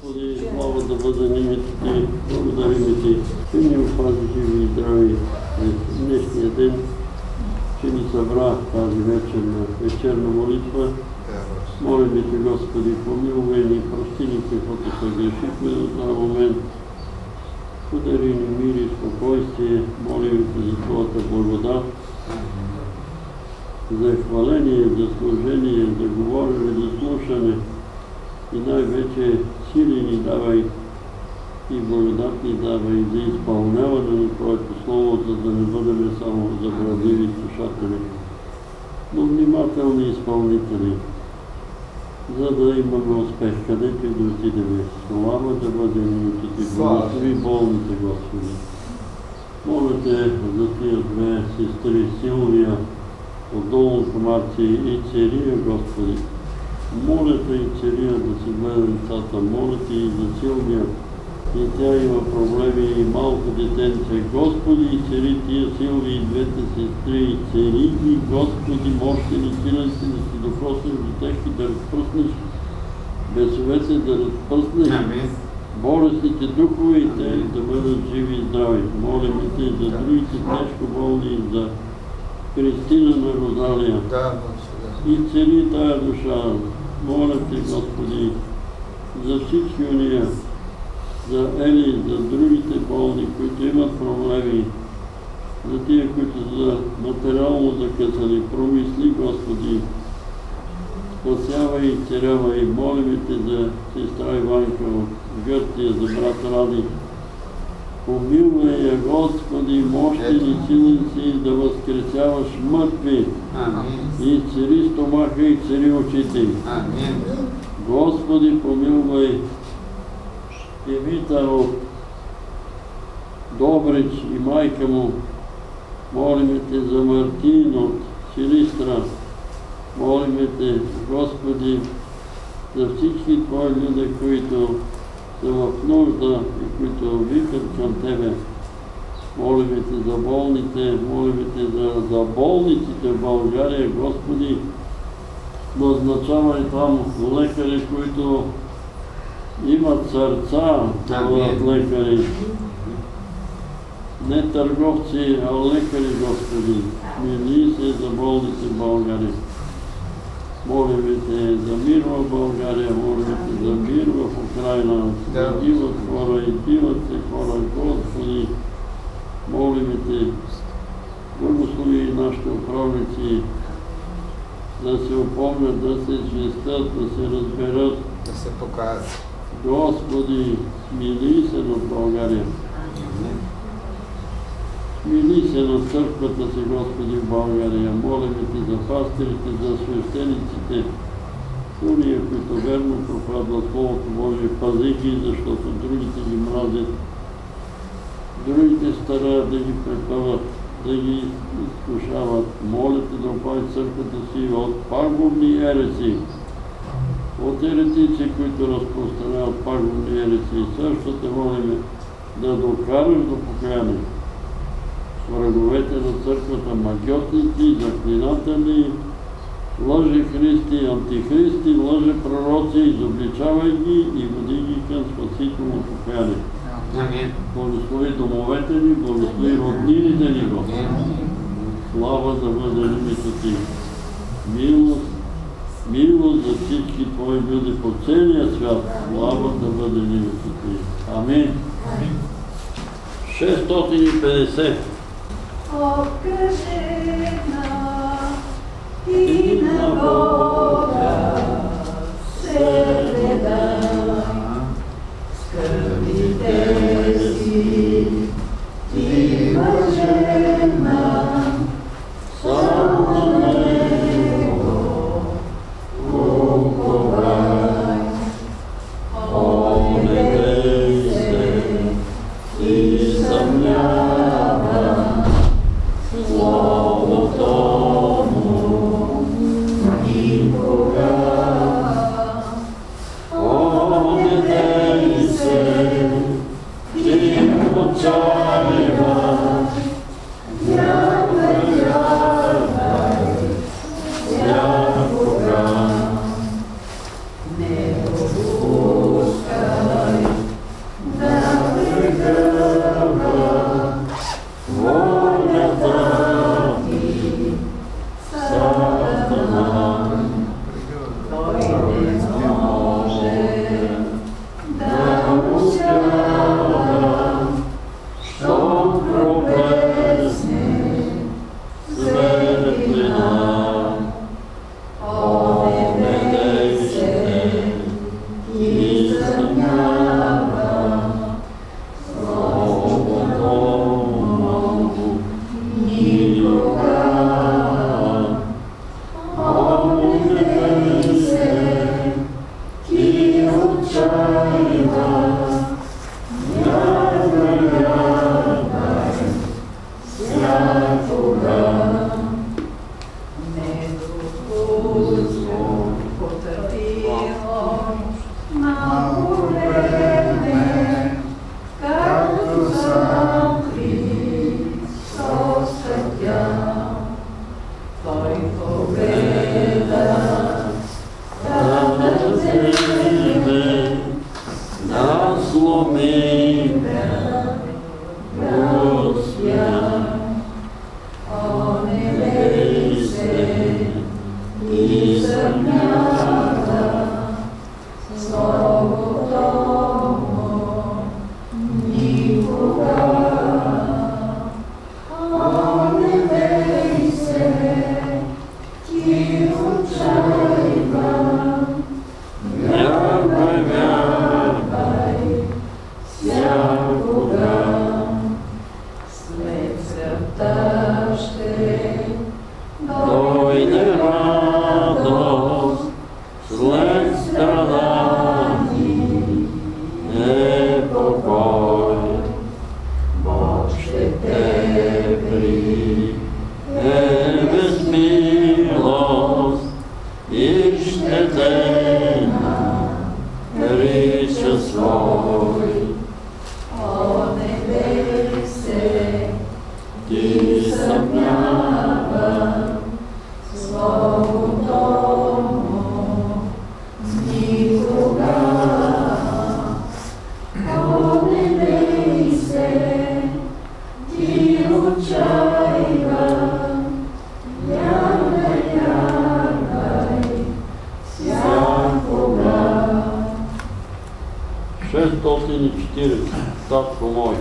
Господи, слава да бъде на името Ти, благодарим Ти, че ни опази живи и здрави през днешния ден, че ни събра тази вечерна молитва. Молим Те, Господи, помилвай ни, прости ни каквото се грешихме до този момент. Подари ни мир и спокойствие, молим Те за Твоята благодат, за хваление, за служение, за говорене, за слушане и най-вече сили ни давай и благодат ни давай за изпълняване на Твоето Слово, за да не бъдем само забравливи слушатели, но внимателни изпълнители, за да имаме успех, където и да отидем. Слава да бъде името Ти, благослови болните, Господи. Моля Те за тия две сестри, Силвия от Долна Комарция и Церия, Господи. Моля Те и Церия да си гледа децата, моля Те и за Силвия. И тя има проблеми и малко детенце. Господи, и цари тия Силви и двете сестри, и цари ги, Господи, мощен и силен си да си докоснеш до тях и да разпръснеш бесовете, да разпръснеш болестните духове и те да бъдат живи и здрави. Молим Те за другите тежко болни, за Кристина на Розалия. И цари тая душа. Моля Те, Господи, за всички уния, за Ели, за другите болни, които имат проблеми, за тия, които са материално закъсани, промисли, Господи, спасявай и царявай. Молим Те за сестра Иванка от Гърция, за брат Ради. Помилвай я, Господи, мощен и силен си да възкресяваш мъртви. И цари стомаха и цари очите. Господи, помилвай Евита от Добрич и майка му. Молим Те за Мартин от Силистра. Молим Те, Господи, за всички Твои люди, които са в нужда и които викат към Тебе. Молим Те за болните, молим Те за болниците в България, Господи. Назначавай там лекари, които имат сърца да бъдат лекари. Не търговци, а лекари, Господи. Мили се за болните в България. Молим Те за мир в България, молим Те за мир в Украина. Гиват хора и биват се хора, Господи. Молим Те, благослови нашите управници, да се опомнят, да се честят, да се разберат, да се покажат. Господи, смили се над България. Смили се над църквата си, Господи, в България. Молим Те за пастирите, за свещениците, уния, които верно проповядват Словото Божие, пази ги, защото другите ги мразят. Другите стараят да ги препъват, да ги изкушават. Моля Те да опази църквата си от пагубни ереси, от еретици, които разпространяват пагубни ереси. Също Те молим да докараш до покаяние враговете на църквата, магьосници, заклинатели, лъжи христи, антихристи, лъжи пророци, изобличавай ги и води ги към спасително покаяние. Благослови домовете ни, благослови роднините ни, Господи. Слава да бъде името Ти. Милост за всички Твои люди по целия свят. Слава да бъде името Ти. Амин. 650. Окръжена и на Бога се предай, скърбите си ти блажена, само на Него уповай. Омилей се и съмнява Словото му никога. Омилей се и отчаива, вярвай, всякога. Не допускай Татко мой.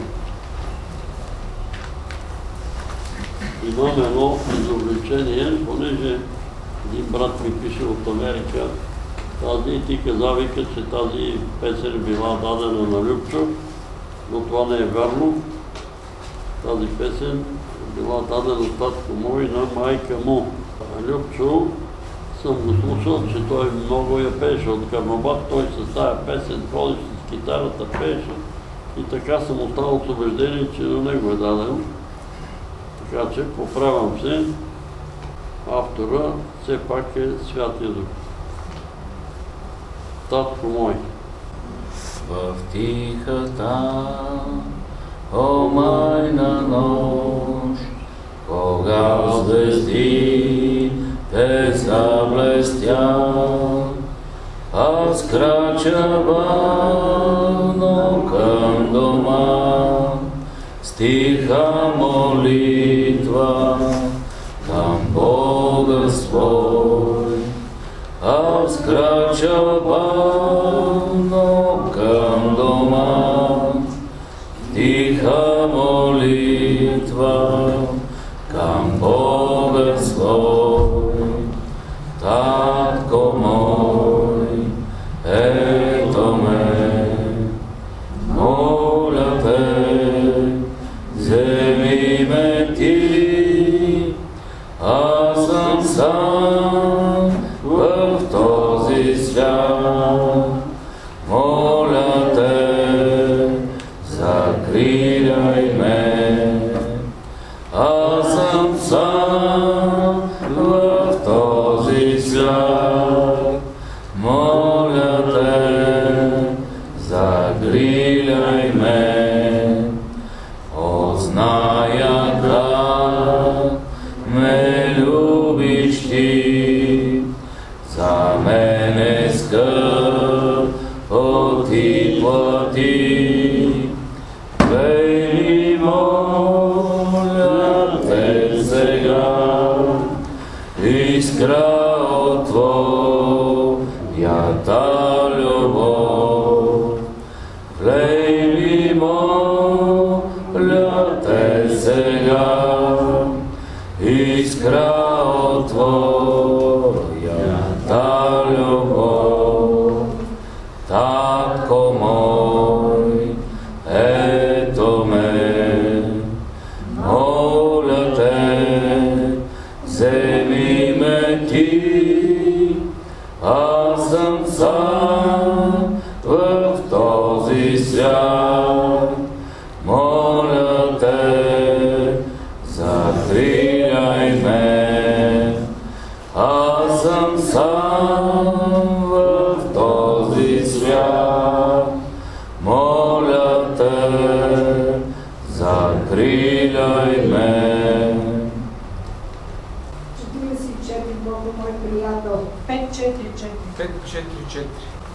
Имам едно изобличение, понеже един брат ми пише от Америка. Тази ти каза, вика, че тази песен била дадена на Любчо, но това не е вярно. Тази песен била дадена от татко мой на майка му. Любчо съм го слушал, че той много я пеше от Карнобат. Той с тая песен ходеше с китарата, пеше. И така съм останал с убеждение, че на него е дадено. Така че поправям се. Автора все пак е Святия Дух. Татко мой. В тихата, омайна нощ, кога звезди те заблестят, аз крача бавно към дома, с тиха молитва към Бога свой. Аз крача бавно към дома, тиха молитва към Бога свой. Татко мой, ето ме, моля те, вземи ме ти, аз съм сам в този свят. Моля те, закриляй ме, аз съм сам в този свят. Моля те, закриляй ме, озная как ме любиш ти, за мене скъпо ти плати. Бей, моля те сега, искра от твоята любов. Влей ми, моля те сега, искра от твоята любов. Татко мой, ето ме, моля те, вземи ме ти, аз съм сам в този свят. Моля те, закриляй ме, аз съм сам в този свят. Моля те, закриляй ме. 44, Бог мой приятел. 5-4-4. 5-4-4.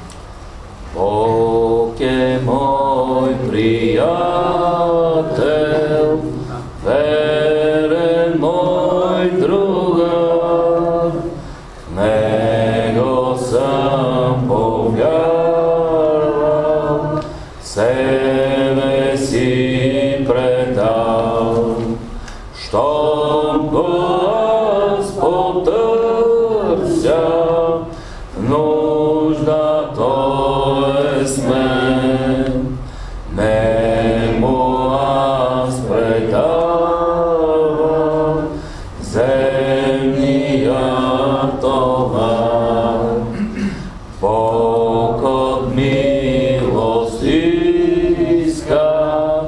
Бог е мой приятел, верен мой другар, в Него съм повярвал, себе си предал. Щом Господ потърся, в нужда Той е с мен, нему аз предавам земния товар. Бог от милост иска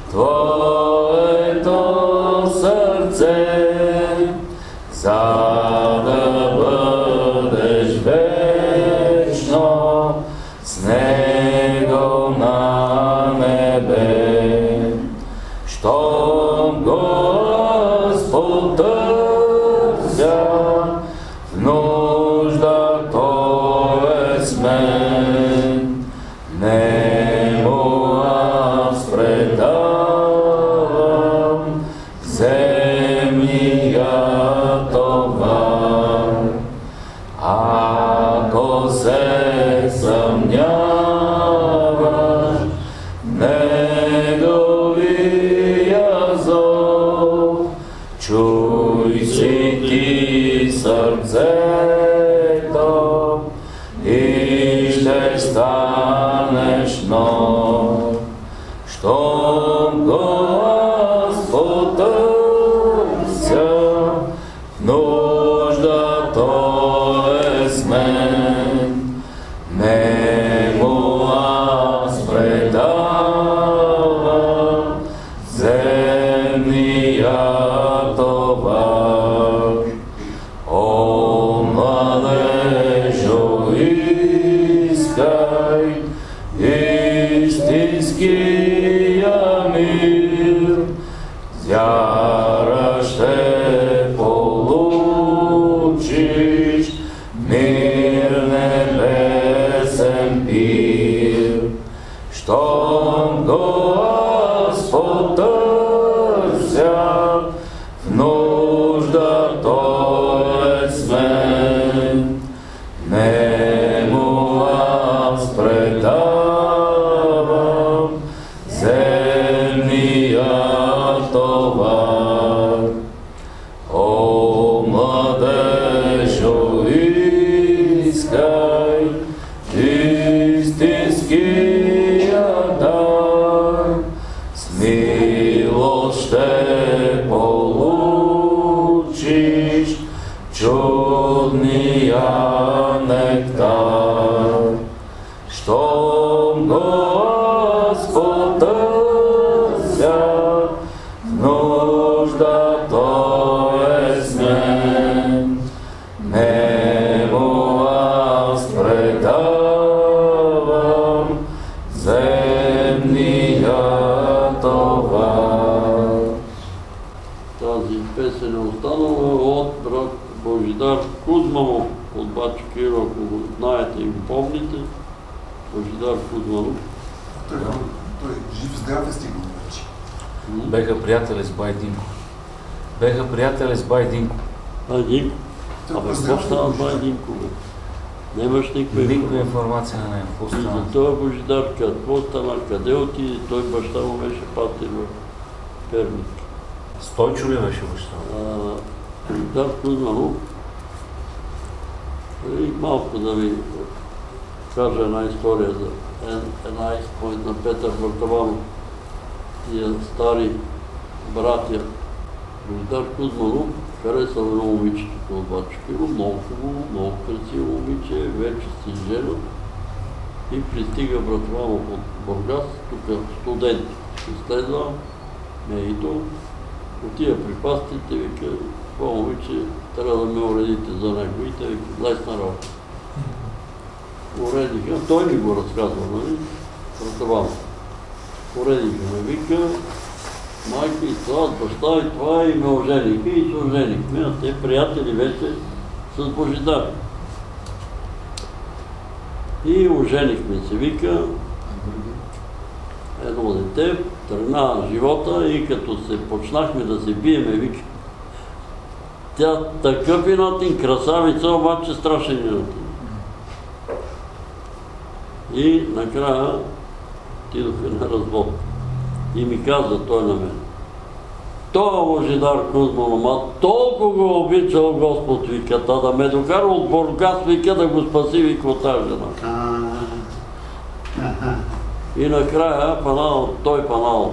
Твоето сърце, за да бъдеш вечно с Него на небе. Щом Господ търся, в нужда Той е с мен, нему аз предавам земния товар. Ако се съмняваш в Неговия зов, чуй си ти сърцето и ще станеш нов. Щом Господ търся, в нужда Той е с мен, нему аз предавам земния товар. О, младежо, искай истинския мир, с вяра ще получиш мир небесен пир. Щом Господ търся, в нужда Той е с мен, нему аз предавам земния товар. О, младежо, искай истинския дар, с милост ще получиш чудния нектар. Щом Господ търся, в нужда Той е с мен, нему аз предавам земния товар. Тази песен е останала от брат Божидар Кузманов от Бачо Киро, ако го знаете и го помните. Божидар Кузманов. Той жив здрав е стигнал вече. Беха приятели с бай Динко. Бай Динко? Абе, какво става с Бай Динко, бе? Нямаш никаква информация на него. И за това Божидар, какво стана, къде отиде? Той баща му беше пастир в Перник. Стойчо ли беше баща? Божидар Кузманов. И малко да ви кажа една история за една изповед на Петър Братаванов. Тия стари братя. Божидар Кузманов харесал едно момичето от Бачкиро, много хубаво, много красиво момиче, вече си жена и пристига Братаванов от Бургас, тук студент изследва Меито, отива при пастите, вика, това момиче трябва да ме уредите за него и те вика, лесна работа. Уредиха, той ми го разказва, нали? Братаванов. Уредиха ме, вика, майка и това, баща и това и ме ожениха и се оженихме, а те приятели вече с Божидар. И оженихме се, вика, едно дете, тръгна живота и като се почнахме да се биеме, вика, тя такъв инатин, красавица, обаче страшен инатин. И накрая отидоха на развод. И ми каза той на мен, това Божидар Кузманов, ма толкова го обичал Господ, вика, да ме докара от Бургас, вика, да го спаси, вика, от тази жена. И накрая той панал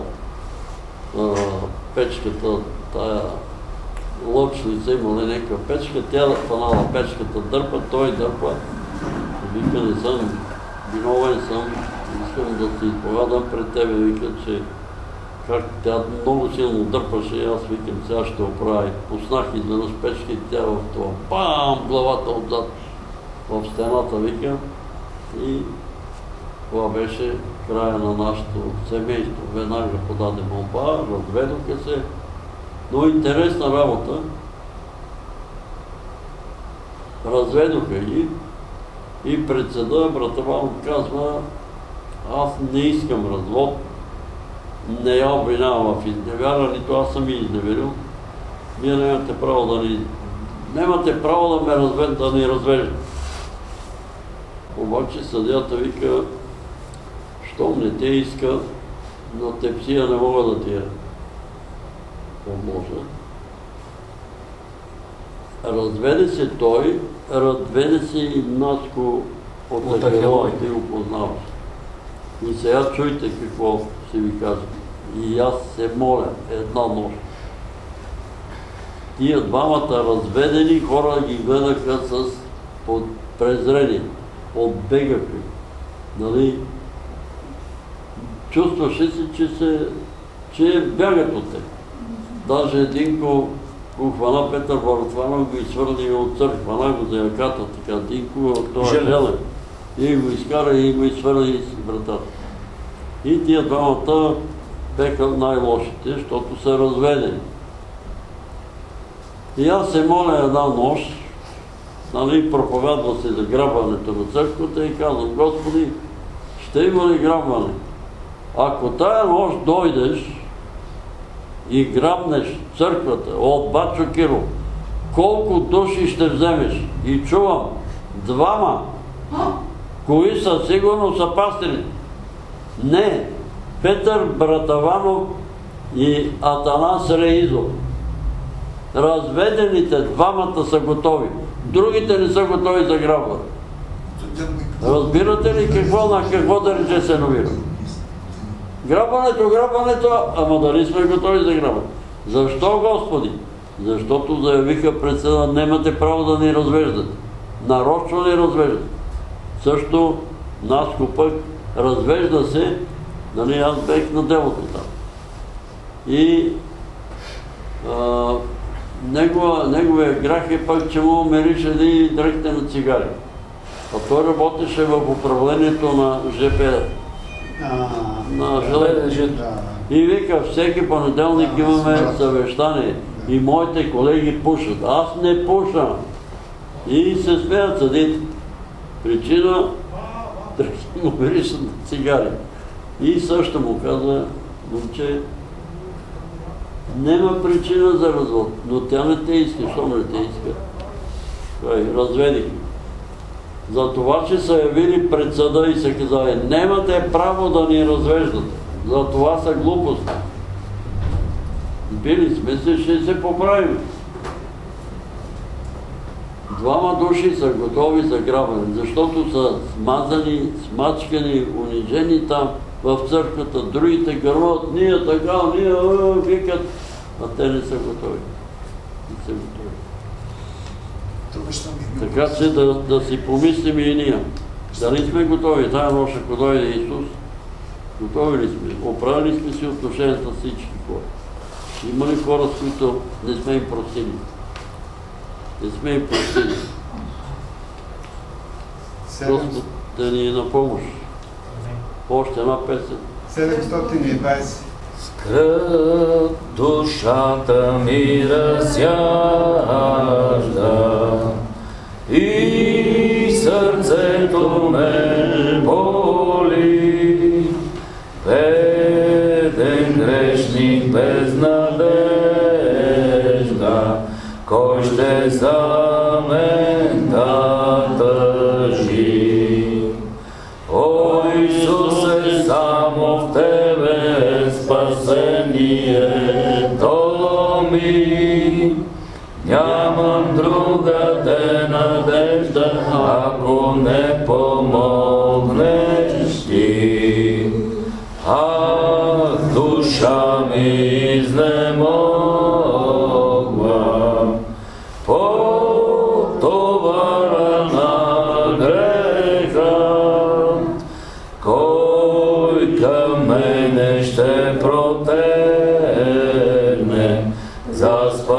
печката, тая лъчница, имала някаква печка, тя панала печката, дърпа, той дърпа. Вика, не съм виновен, искам да се изповядам пред тебе, вика, че как тя много силно дърпаше и аз викам, сега ще оправя. Пуснах изведнъж печка и тя в това, бам, главата отзад в стената, вика. И това беше края на нашето семейство. Веднага подаде молба, разведоха се. Но интересна работа. Разведоха ги и пред съда Братаванов казва, аз не искам развод, не я обвинявам в изневяра, нито аз съм и изневерил. Вие нямате право да ни развеждате. Обаче съдията вика, щом не те иска, на тепсия не мога да ти я помогна. Разведе се той, разведе се и Наско от Ахелой, ти го познаваш. И сега чуйте какво ще ви кажа. И аз се моля една нощ. Тия двамата разведени хора ги гледаха с презрение, отбегаха. Нали? Чувстваше се, че бягат от те. Даже един го хвана Петър Братаванов, го изхвърли от църква, хвана го за яката, така, Динко, това желен. И го изкара и го изхвърли с вратата. И тия двамата беха най-лошите, защото са разведени. И аз се моля една нощ, нали, проповядва се за грабването на църквата и казвам, Господи, ще има ли грабване? Ако тая нощ дойдеш и грабнеш църквата от Бачо Киров, колко души ще вземеш? И чувам, 2. Кои са? Сигурно са пастирите. Не, Петър Братаванов и Атанас Реизов. Разведените 2 са готови. Другите не са готови за грабване. Разбирате ли на какво да рече се намира? Грабването, ама дали сме готови за грабване? Защо, Господи? Защото заявиха пред съда, немате право да ни развеждате. Нарочно ни развеждате. Също Наско пък развежда се, нали, аз бех на делото там. И неговия грях е пък, че му мерише да и дръгне на цигари. А той работеше в управлението на ЖП, на железниците. И вика, всеки понеделник имаме съвещание и моите колеги пушат. Аз не пушам. И се смеят съдите. Причина, дръгне му мерише на цигари. И също му каза, момче, няма причина за развод, но тя не те иска. Що не те иска? Разведих. За това, че са явили пред съда и са казали, немате право да ни развеждате. За това са глупости. Били сме се, ще се поправим. Двама души са готови за грабване, защото са смазани, смачкани, унижени там в църквата. Другите гърват, ние така, ние викат, а те не са готови. Не са готови. Така че да си помислим и ние. Дали сме готови? Тая нощ, ако дойде Исус, готови ли сме? Оправили сме си отношенията с всички хора. Има ли хора, с които не сме им простили? Не сме им простили. Господ да ни е на помощ. Още една песен. 720. Скръб душата ми разяжда и сърцето ме боли. Беден грешник без надежда, кой ще за мен да тъжи? О, Исусе, само в Тебе спасението ми. Нямам другаде надежда, ако не помогнеш Ти. Ах, душа ми изнемогла, под товара на греха. Кой към мене ще протегне за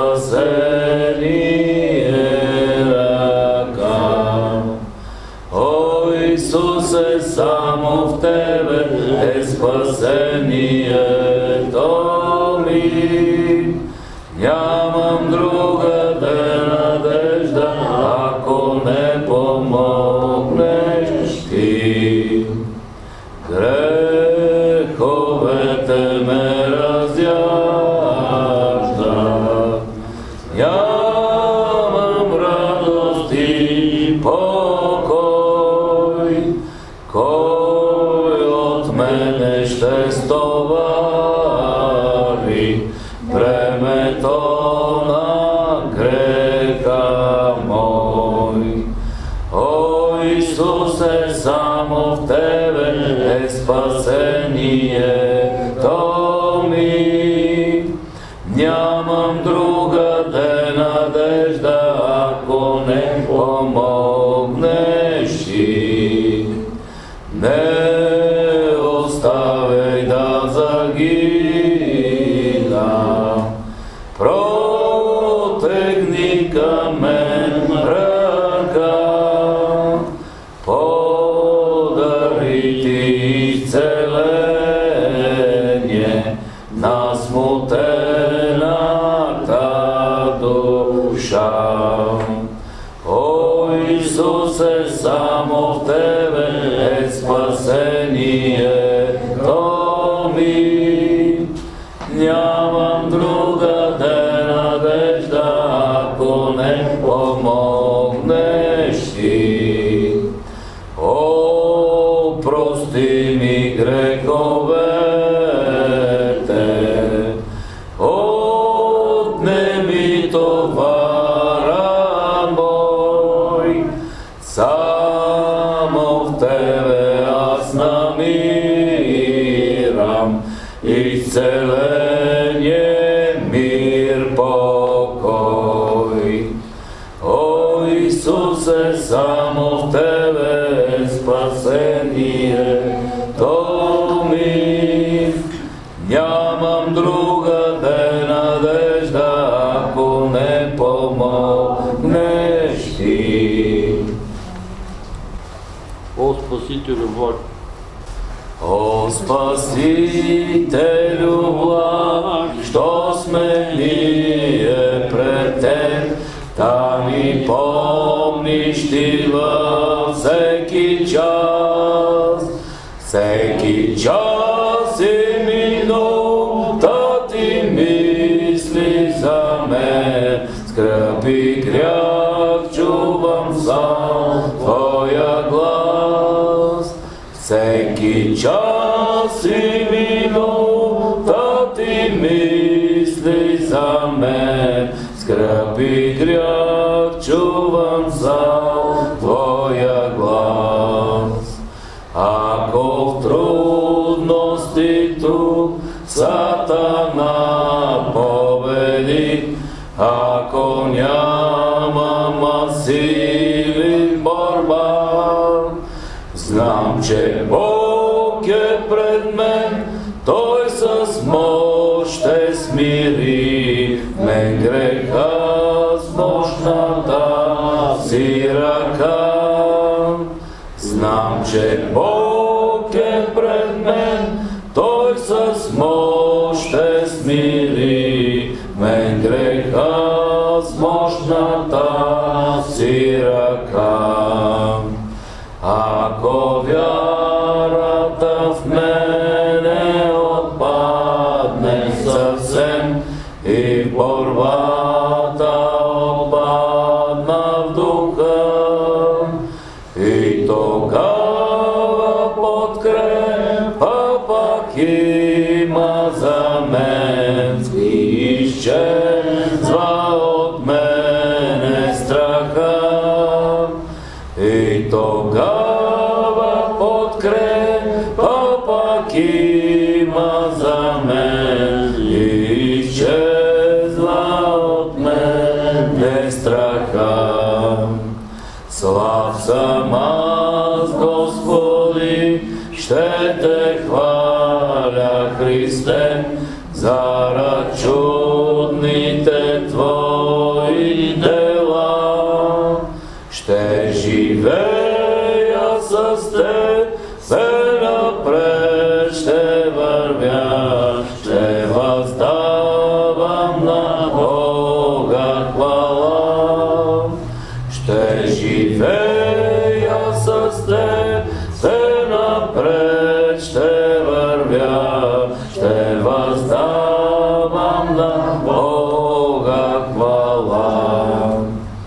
спасение ръка? О, Исусе, само в Тебе е спасението ми. Нямам другаде надежда, ако не помогнеш Ти. Греховете ме разяждат, нямам радост и покой. Кой от мене ще стовари бремето на греха мой? О, Исусе, само в Тебе е спасението ми. Нямам другаде надежда, ако не помогнеш Ти. Не оставяй да загина, протегни към мен ръка. Подари Ти изцеление на смутената душа. О, Исусе, само в Тебе е спасението ми. Нямам другаде надежда, ако не помогнеш Ти. О, прости ми греховете, отнеми товара мой. Само в Тебе аз намирам изцеление, мир, покой. О, Исусе, само в Тебе е спасението ми. Нямам другаде надежда, ако не помогнеш Ти. О, Спасителю Бог! О, Спасителю благ, що сме ние пред Теб, да ни помниш Ти във всеки час. Всеки час и минута Ти мисли за мен, скръби грях чувам сам Твоя глас. Всеки час и минута Ти мисли за мен, скръби грях чувам който Сатана победи, ако нямам сили борба. Знам, че Бог е пред мен, Той с мощ ще смири мен греха с мощната си ръка. Знам, че Бог е пред мен, Той с мощ ще смири мен греха с мощната си ръка. Ако вярата в мене отпадне съвсем и в борбата отпадна в духа, и тогава подкрепа пак има за мен, и изчезва от мене страха. И тогава подкрепа пак има за мен, и изчезва от мене страха. Слаб съм аз, Господи, ще те хваля, Христе, зарад чудните Твои дела. Ще живея с Теб, все напред ще вървя, ще въздавам на Бога хвала. Ще живея с Теб, все напред ще вървя, ще въздавам на Бога хвала.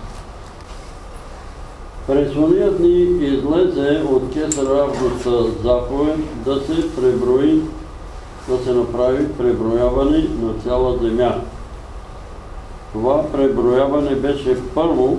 През ония дни излезе от Кесар Августа заповед да се преброи, да се направи преброяване на цяла земя. Това преброяване беше първо,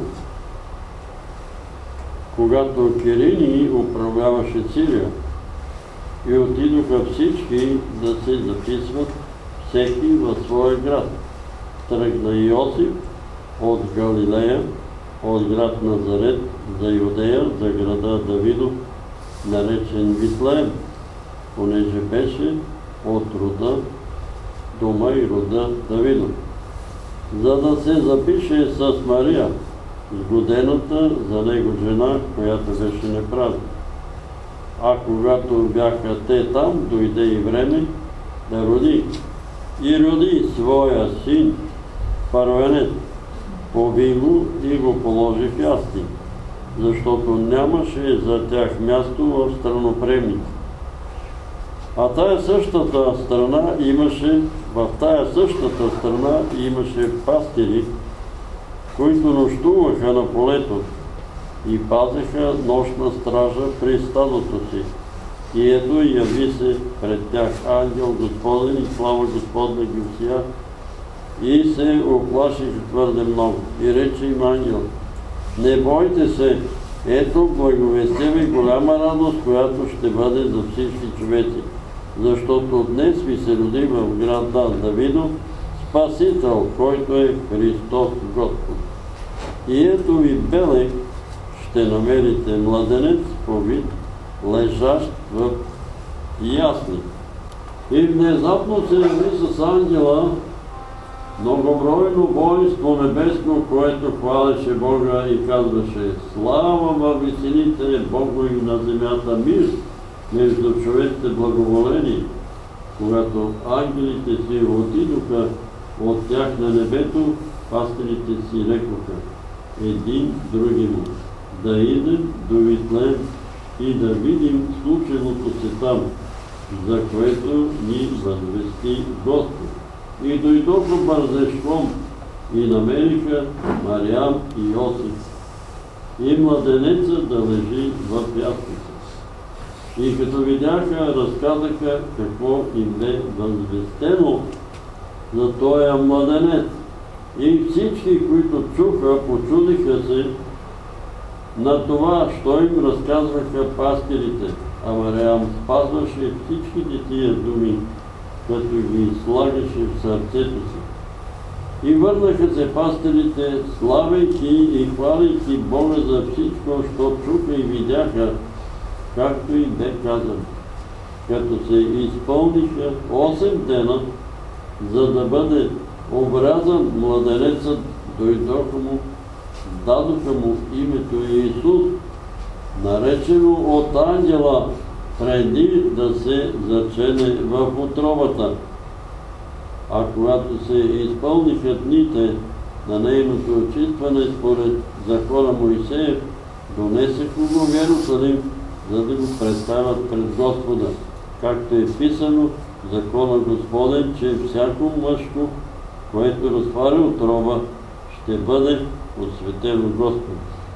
когато Кирини управляваше Сирия, и отидоха всички да се записват, всеки във своя град. Тръгна Йосиф от Галилея, от град Назарет за Юдея, за града Давидов, наречен Витлеем, понеже беше от рода, дома и рода Давидов, за да се запише с Мария, сгодената за него жена, която беше неправда. А когато бяха те там, дойде и време да роди. И роди своя син, първенец, поби го и го положи в ясли, защото нямаше за тях място в страноприемниците. В тая същата страна имаше пастири, които нощуваха на полето и пазеха нощна стража при стадото си. И ето яви се пред тях ангел Господен и слава Господна ги всия, и се оплашиха твърде много. И рече им ангел: не бойте се, ето благовестя ви голяма радост, която ще бъде за всички човеци, защото днес ви се роди в града Давидов Спасител, който е Христос Господ. И ето ви белег ще намерите младенец повит, лежащ в ясли. И внезапно се яви с ангела многобройно воинство небесно, което хвалеше Бога и казваше: слава във висините Богу и на земята мир, между човеците благоволение. Когато ангелите си отидоха от тях на небето, пастирите си рекоха един другиму: да идем до Витлеем и да видим случилото се там, за което ни възвести Господ. И дойдоха бързешком и намериха Мариам и Йосиф и младенеца да лежи в яслите. И като видяха, разказаха какво им бе възвестено за този младенец. И всички, които чуха, почудиха се на това, що им разказваха пастирите. а Мариам спазваше всичките тия думи, като ги слагаше в сърцето си. И върнаха се пастирите, славейки и хвалейки Бога за всичко, що чуха и видяха, както и бе казано. Като се изпълниха 8 дена, за да бъде обрязан младенецът, дойдоха му, дадоха му името Иисус, наречено от ангела, преди да се зачене в утробата. А когато се изпълниха дните на нейното очистване според закона Моисеев, донесеха го в Йерусалим, за да го представят пред Господа, както е писано в закона Господен, че всяко мъжко, което разтваря утроба, ще бъде осветено Господ.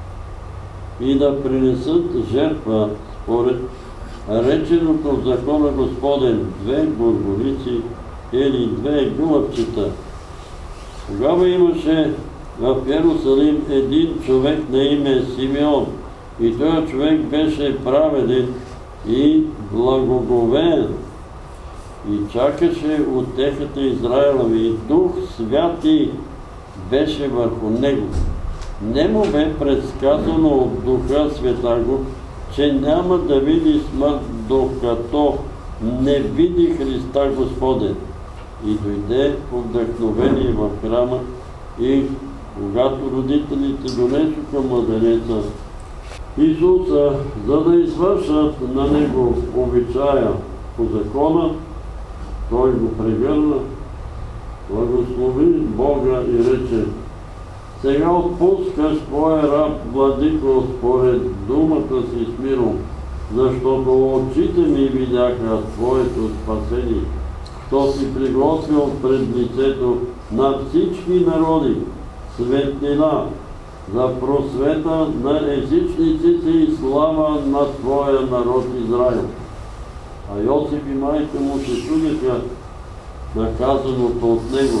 И да принесат жертва според реченото в закона Господен 2 горголици или 2 гълъбчета. Тогава имаше в Йерусалим един човек на име Симеон, и този човек беше праведен и благоговеен и чакаше утехата Израилева, и Дух Святи беше върху него. Не му бе предсказано от Духа Святаго, че няма да види смърт, докато не види Христа Господен. И дойде по вдъхновение в храма, и когато родителите донесоха младенеца Исуса, за да извършат на него обичая по закона, той го прегърна, благослови Бога и рече: сега отпускаш твоя раб, владико, според думата си с миром, защото очите ми видяха твоето спасение, що си приготвил пред лицето на всички народи светлина за просвета на езичниците и слава на твоя народ Израил. А Йосиф и майка му се чудеха на казаното от него.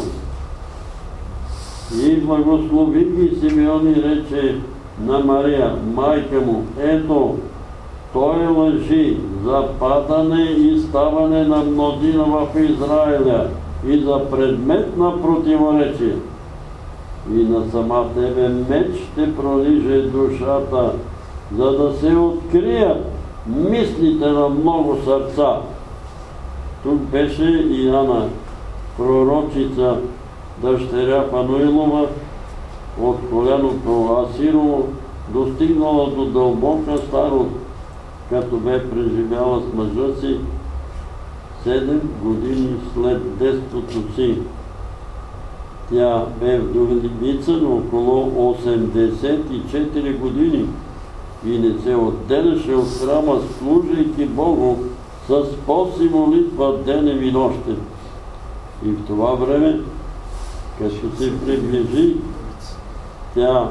И благослови ги Симеон и рече на Мария, майка му: ето, той лъжи за падане и ставане на мнозина в Израиля и за предмет на противоречие. И на сама тебе меч ще пролиже душата, за да се открият мислите на много сърца. Тук беше и Ана, пророчица, дъщеря Фануилова, от коляното Асирово, достигнала до дълбока старост, като бе преживяла с мъжа си 7 години след детството си. Тя бе вдовица на около 84 години и не се отделяше от храма, служейки Богу с пост и молитва денем и нощем. И в това време, като се приближи, тя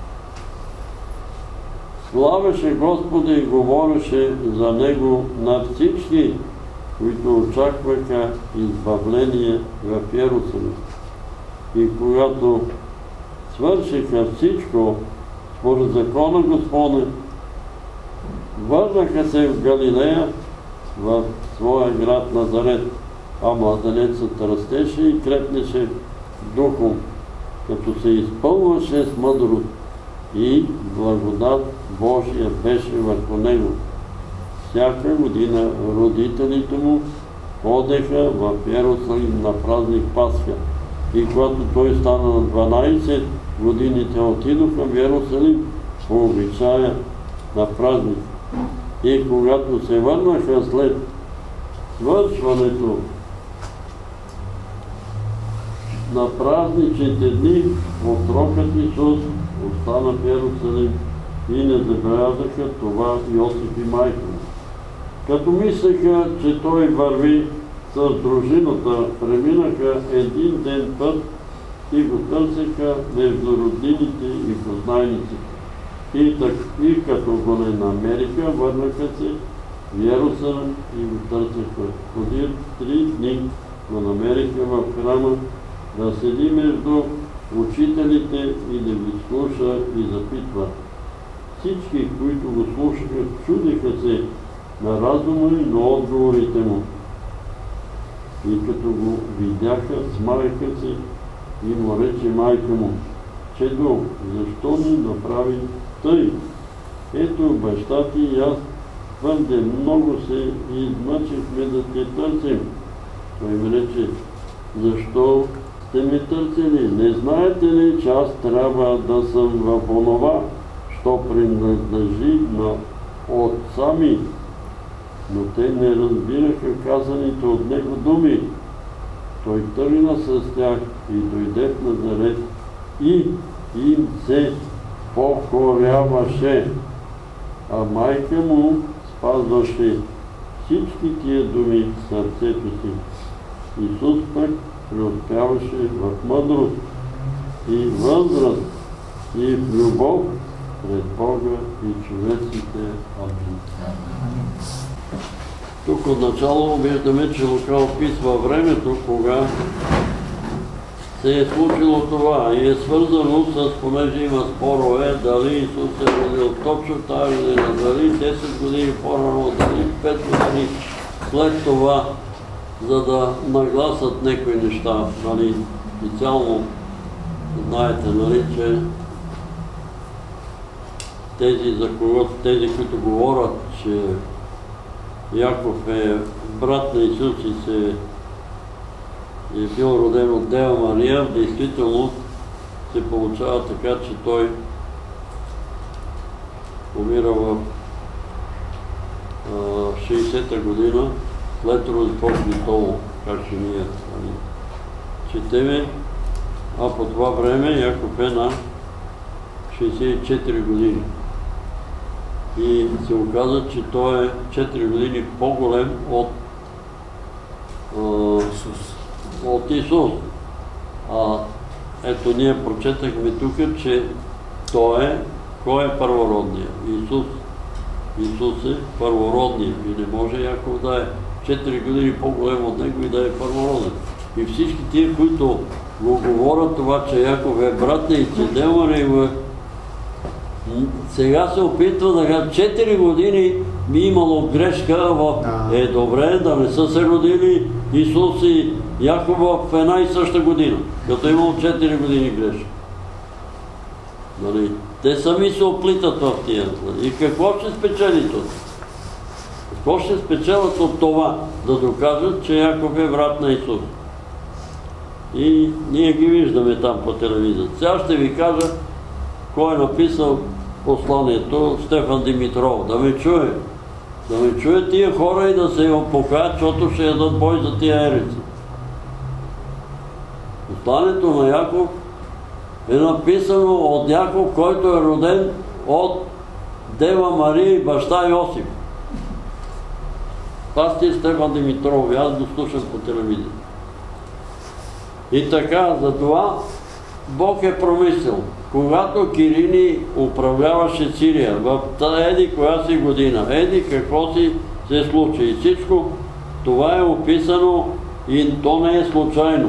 славеше Господа и говореше за Него на всички, които очакваха избавление в Йерусалим. И когато свършиха всичко според закона Господен, върнаха се в Галилея, в своя град Назарет, а младенецът растеше и крепнеше духом, като се изпълваше с мъдрост, и благодат Божия беше върху него. Всяка година родителите му ходеха в Йерусалим на празник Пасха. И когато той стана на 12 години, те отидоха в Йерусалим по обичая на празник. И когато се върнаха след свършването на празничните дни, отрокът Исус остана в Йерусалим и не забелязаха това Йосиф и майка му. Като мислеха, че той върви с дружината, преминаха един ден път и го търсеха между роднините и познайниците. И като го не намериха, върнаха се в Йерусалим и го търсеха. Подир 3 дни го намериха в храма да седи между учителите и да ги слуша и запитва. Всички, които го слушаха, чудиха се на разума и на отговорите му. И като го видяха, смаяха се и му рече майка му: Чедо, защо ни направи тъй? Ето баща ти и аз твърде много се измъчихме да те търсим. Той ми рече: защо сте ме търсили? Не знаете ли, че аз трябва да съм в онова, що принадлежи на отца ми? Но те не разбираха казаните от него думи. Той тръгна с тях и дойде в Назарет и им се покоряваше, а майка му спазваше всички тия думи в сърцето си. Исус пък преуспяваше в мъдрост и възраст и в любов пред Бога и човеците. Амин. Тук отначало виждаме, че Лука описва времето, кога се е случило това и е свързано с, понеже има спорове, дали Исус се е родил точно тази година, дали 10 години по-рано, дали 5 години след това, за да нагласат някои неща. Нали, специално знаете, нали, че тези, които говорят, че Яков е брат на Исус и е бил роден от Дева Мария, действително се получава така, че той умира в 60-та година след Рождество Христово, както ние четеме, а по това време Яков е на 64 години. И се оказа, че той е 4 години по-голем от Исус. Ето ние прочетахме тук, че кой е първородният? Исус. Исус е първородният и не може Яков да е 4 години по-голем от него и да е първороден. И всички тия, които го говорят това, че Яков е брат на Дева, сега се опитва да кажа, 4 години би имало грешка добре да не са се родили Исус и Яков в една и съща година, като имало 4 години грешка. Нали? Те сами се оплитат в тия. И какво ще спечели това? Какво ще спечелят от това? Да докажат, че Яков е брат на Исус. И ние ги виждаме там по телевизията. Сега ще ви кажа кой е написал посланието, Стефан Димитров. Да ме чуе. Да ме чуе тия хора и да се покаят, защото ще ядат бой за тия ерици. Посланието на Яков е написано от Яков, който е роден от Дева Мария и баща Йосиф. Пастир Стефан Димитров, аз го слушам по телевизията. И така, затова Бог е промислил. Когато Кирини управляваше Сирия, в еди коя си година, еди какво си се случи. И всичко това е описано и то не е случайно.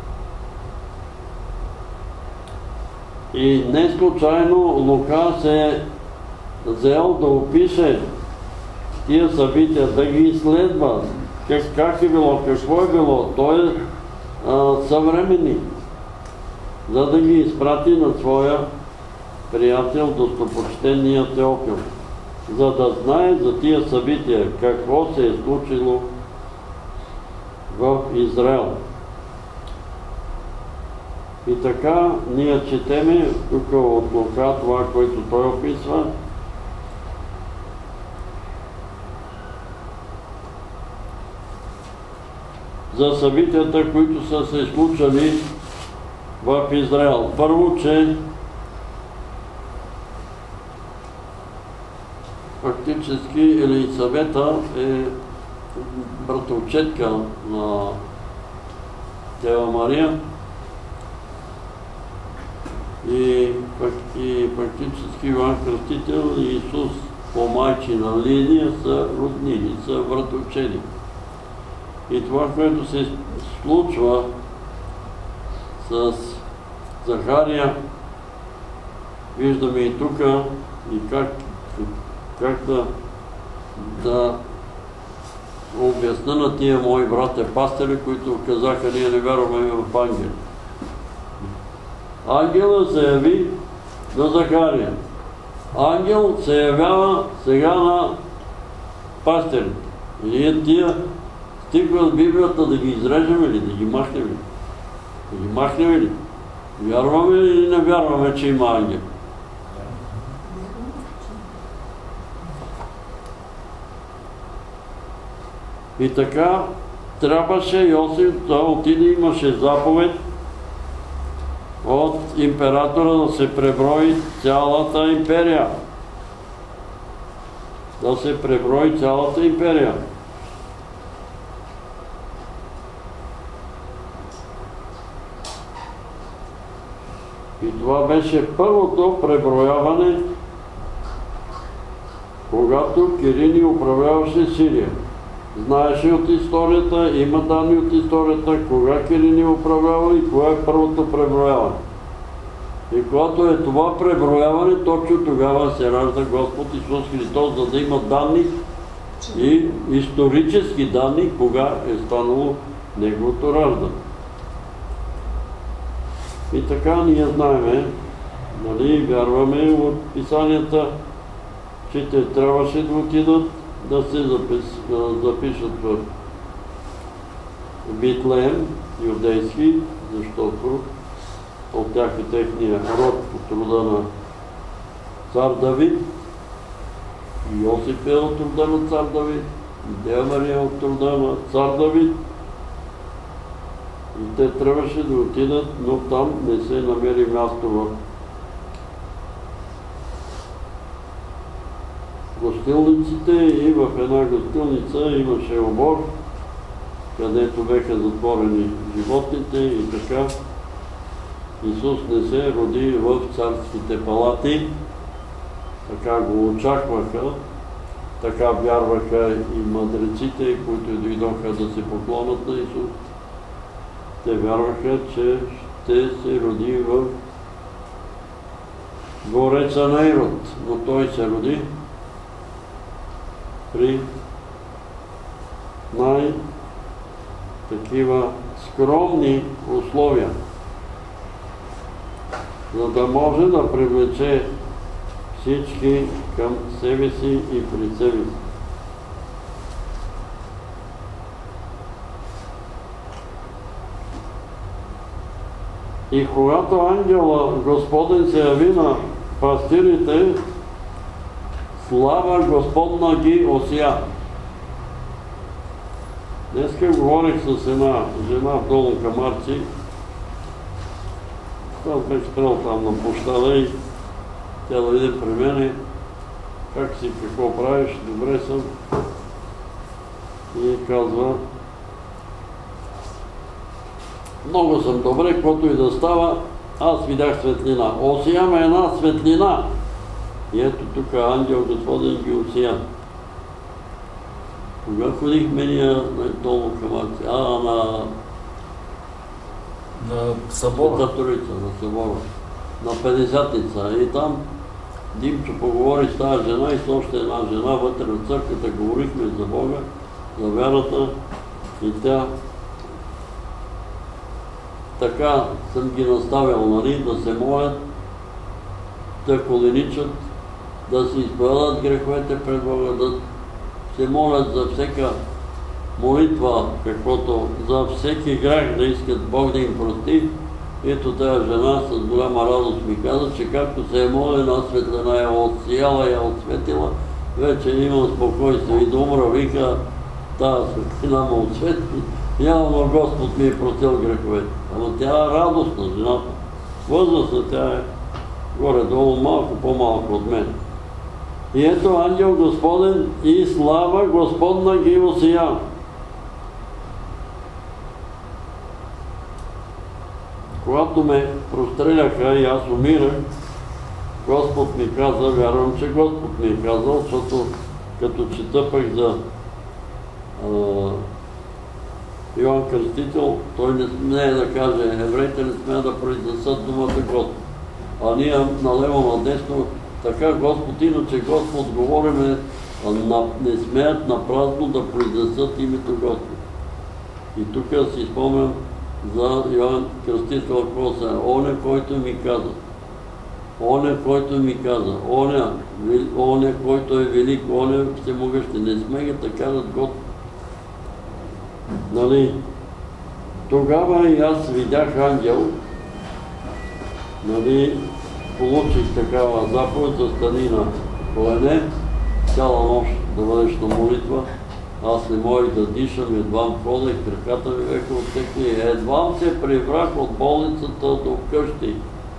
И не случайно Лука се е взел да опише тия събития, да ги изследва. Как е било, какво е било. Той е съвременник, за да ги изпрати на своя приятел, достопочтения Теофил, за да знае за тия събития, какво се е случило в Израел. И така ние четеме тук от Лука това, което той описва. За събитията, които са се случили в Израел. Първо, че фактически Елисавета е братовчетка на Дева Мария и фактически Йоан Кръстител и Исус по майчина линия са роднини, са братовчеди. И това, което се случва с Захария, виждаме и тук, и как да обясна на тия мои братя пастири, които казаха, ние не вярваме в ангели. Ангелът се яви на Захария. Ангел се явява сега на пастирите. И ние тия стихове от Библията да ги изрежем или да ги махнем ли? Да ги махнем ли? Вярваме ли или не вярваме, че има ангел? И така трябваше Йосиф да отиде, имаше заповед от императора да се преброи цялата империя. Да се преброи цялата империя. И това беше първото преброяване, когато Кирини управляваше Сирия. Знаеше от историята, има данни от историята, кога Кирини управлява и кога е първото преброяване. И когато е това преброяване, точно тогава се ражда Господ Исус Христос, за да има данни и исторически данни, кога е станало Неговото раждане. И така ние знаеме, нали, вярваме от писанията, че те трябваше да отидат да се запишат в Витлеем, юдейски, защото от тях е техния род по труда на цар Давид. И Йосиф е от труда на цар Давид, и Дева Мария от труда на цар Давид. И те трябваше да отидат, но там не се намери място в гостилниците и в една гостилница имаше обор, където беха затворени животните и така. Исус не се роди в царските палати, така го очакваха, така вярваха и мъдреците, които дойдоха да се поклонят на Исус. Те вярваха, че ще се роди в двореца на Ирод, но той се роди при най-такива скромни условия, за да може да привлече всички към себе си и при себе си. И когато ангела Господен се яви на пастирите, слава Господна ги осия. Днеска говорих с една жена в Долу Камарци. Аз бях спрял там на площада и тя дойде при мене. Как си, какво правиш? Добре съм. И казва, много съм добре, каквото и да става, аз видях светлина. Осия ме една светлина. И ето тук ангел Господен ги осия. Кога ходихме ние на Долу Камарци? На събора. Света Троица, на събора. На 50-ница. И там Димчо поговори с тази жена и с още една жена вътре в църквата. Говорихме за Бога, за вярата и тя така съм ги наставил, нали, да се молят, да коленичат, да се изповядат греховете пред Бога, да се молят за всяка молитва, каквото за всеки грях да искат Бог да им прости. Ето тази жена с голяма радост ми каза, че както се е молена, светлина е отсияла и е отсветила, вече имам спокойствие и да умра, вика, тази светлина ме отсвети. Явно Господ ми е простил греховете. Ама тя е радостна, жената. Възрастна, тя е горе-долу малко по-малко от мен. И ето ангел Господен и слава Господна ги осия. Когато ме простреляха и аз умирах, Господ ми каза, вярвам, че Господ ми е казал, защото като чета пък за Йоан Кръстител, той не смее да каже, евреите не смеят да произнесат думата Господ. А ние налево надесно, така Господ, иначе Господ говориме не смеят на празно да произнесат името Господ. И тук си спомням за Йоан Кръстител Коса, оня, който ми каза, оня, който е велик, оня всемогъщи, не смеят да кажат Господ. Нали? Тогава и аз видях ангел, нали, получих такава заповед за стани на колене, цяла нощ да бъдеш на молитва. Аз не можех да дишам, едвам ходех, краката ми бяха оттекли, едвам се прибрах от болницата до вкъщи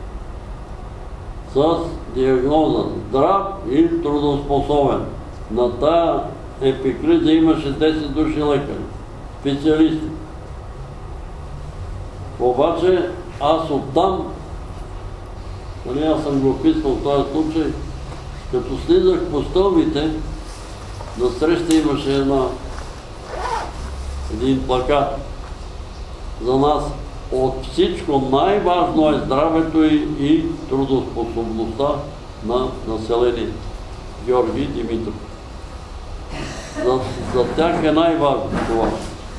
с диагноза здрав и трудоспособен. На тая епикриза имаше 10 души лекари, специалисти. Обаче аз оттам, аз съм го описал в този случай, като слизах по стълбите, насреща имаше един плакат за нас. От всичко най-важно е здравето и трудоспособността на населението. Георги Димитров. За тях е най-важно това.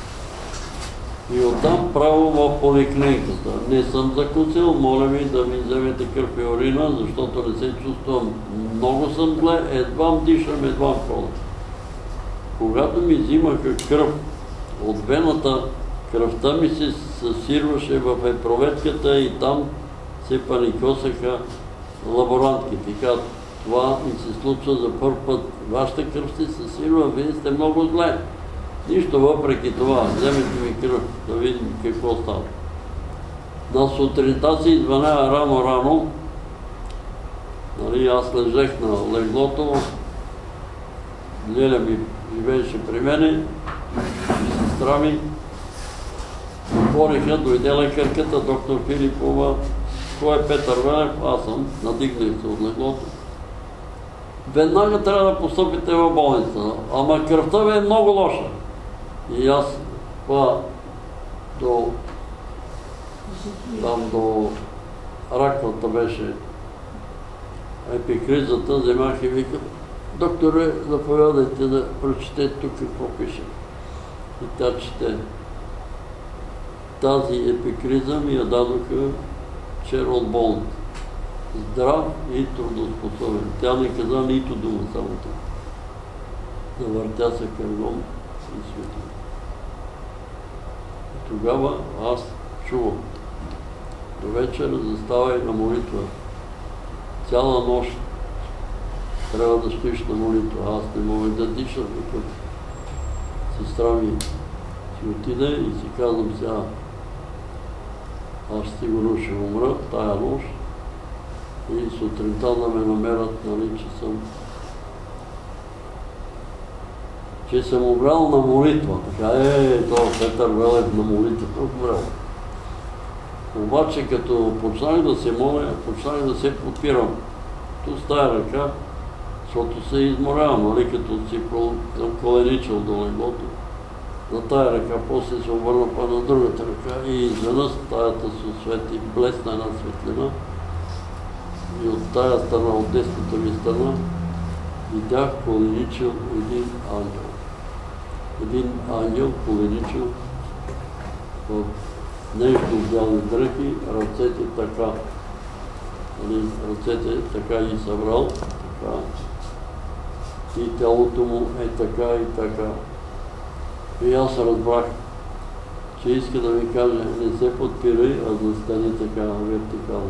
И оттам право в поликлиниката. Не съм закусил, моля ви да ми вземете кръв и урина, защото не се чувствам. Много съм зле, едвам дишам, едвам ходя. Когато ми взимаха кръв от вената, кръвта ми се съсирваше в епроветката и там се паникосаха лаборантките. Казват, това ми се случва за първ път. Вашата кръв се съсирва, вие сте много зле. Нищо въпреки това, вземете ми кръв, да видим какво става. На сутринта си извъня рано, аз лежех на леглото, Леля ми живееше при мене, сестра ми, отвориха, дойде лекарката, доктор Филипова, кой е Петър Велев, аз съм, надигнах се от леглото. Веднага трябва да постъпите в болница, ама кръвта ви е много лоша. И аз там до раквата беше епикризата, вземах и викам, докторе, заповядайте да прочете тук какво пише. И тя чете. Тази епикриза ми я дадоха вчера от болница. Здрав и трудоспособен. Тя не каза нито дума, само това. Завъртя се кръгом и свети. Тогава аз чувам. До вечера заставай на молитва. Цяла нощ трябва да стоиш на молитва. Аз не мога да дишам, като сестра ми си отиде и си казвам сега, аз сигурно ще умра тая нощ и сутринта да ме намерят, че съм умрял на молитва. Така това Петър Велев на молитва умрял. Обаче като почнах да се моля, почнах да се подпирам ту с тая ръка, защото се изморявам, като си коленичал до леглото. На тая ръка, после се обърна па на другата ръка и изведнъж таята се освети, блесна една светлина. И от тая страна, от десната ми страна, видях коленичил един ангел. Един ангел коленичил в нещо бяли дрехи, ръцете така. Ръцете така ги събрал, така. И тялото му е така и така. И аз разбрах, че иска да ми каже, не се подпирай, а да стане така вертикално.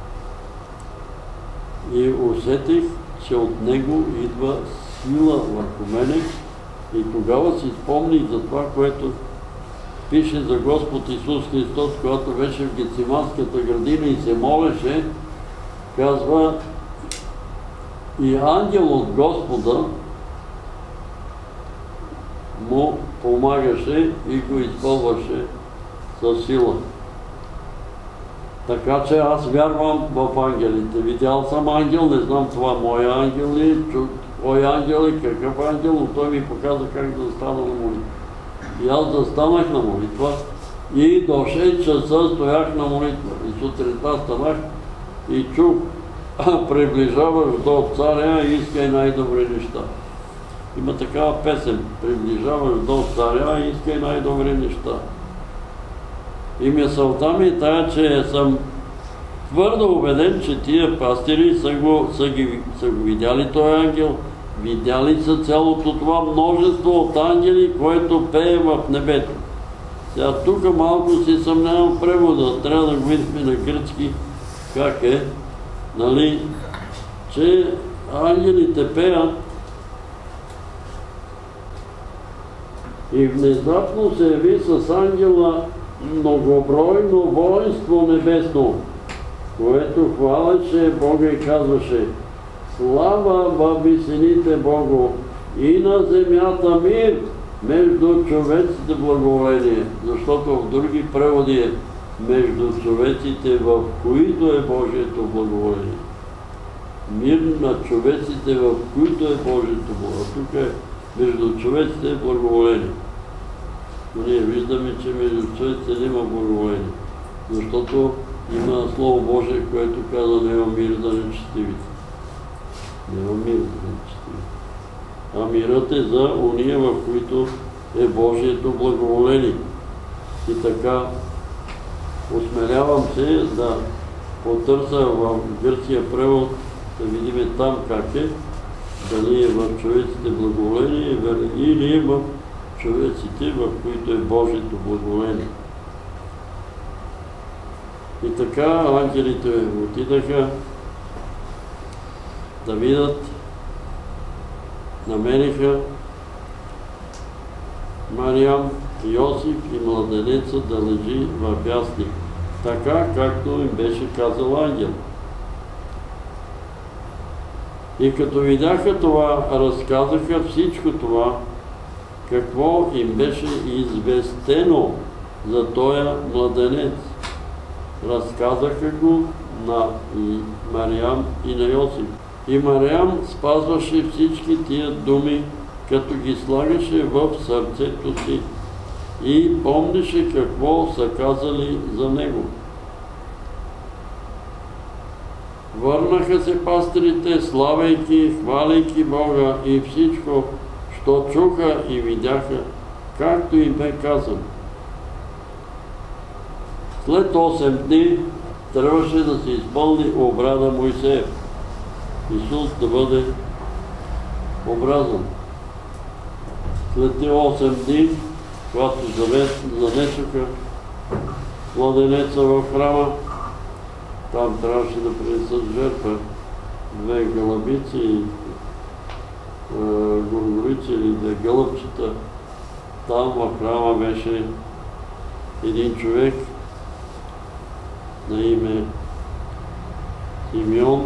И усетих, че от него идва сила върху мене и тогава си спомних за това, което пише за Господ Исус Христос, когато беше в Гециманската градина и се молеше, казва, и ангел от Господа му помагаше и го изпълваше със сила. Така че аз вярвам в ангелите. Видял съм ангел, не знам това моя ангел ли, кой ангел и какъв ангел, но той ми показа как да стана на молитва. И аз застанах на молитва и до 6 часа стоях на молитва. И сутринта станах и чух, приближаваш до царя и искай най-добри неща. Има такава песен, приближаваш до царя и искай най-добри неща. И мисълта ми е тая, че съм твърдо убеден, че тия пастири са го видяли този ангел, видяли са цялото това множество от ангели, което пее в небето. Сега тук малко си съмнявам превода, трябва да го видим на гръцки как е, нали, че ангелите пеят и внезапно се яви с ангела многобройно воинство небесно, което хвалеше Бога и казваше: слава във висините Богу и на земята мир, между човеците благоволение. Защото в други преводи е между човеците, в които е Божието благоволение. Мир на човеците, в които е Божието благоволение. Тук е между човеците е благоволение. Но ние виждаме, че между човеците няма благоволение. Защото има Слово Божие, което казва: няма мир за нечестивите. Няма мир за нечестивите. А мирът е за уния, в които е Божието благоволение. И така, осмелявам се да потърся в гръцкия превод, да видим там как е, дали е в човеците благоволение или е в човеците, в които е Божието благоволение. И така ангелите отидаха да видят, намериха Мариям, Йосиф и младенеца да лежи в ясник, така както им беше казал ангел. И като видяха това, разказаха всичко това, какво им беше известено за този младенец. Разказаха го на Мариям и на Йосиф. И Мариям спазваше всички тия думи, като ги слагаше в сърцето си и помнеше какво са казали за него. Върнаха се пастирите, славейки, хваляйки Бога и всичко, що чуха и видяха, както им бе казано. След 8 дни трябваше да се изпълни обряда Моисеев. Исус да бъде обрязан. След 8 дни, когато занесоха младенеца в храма, там трябваше да принесат жертва. 2 гълъбици и горгорици или 2 гълъбчета. Там в храма беше един човек на име Симеон,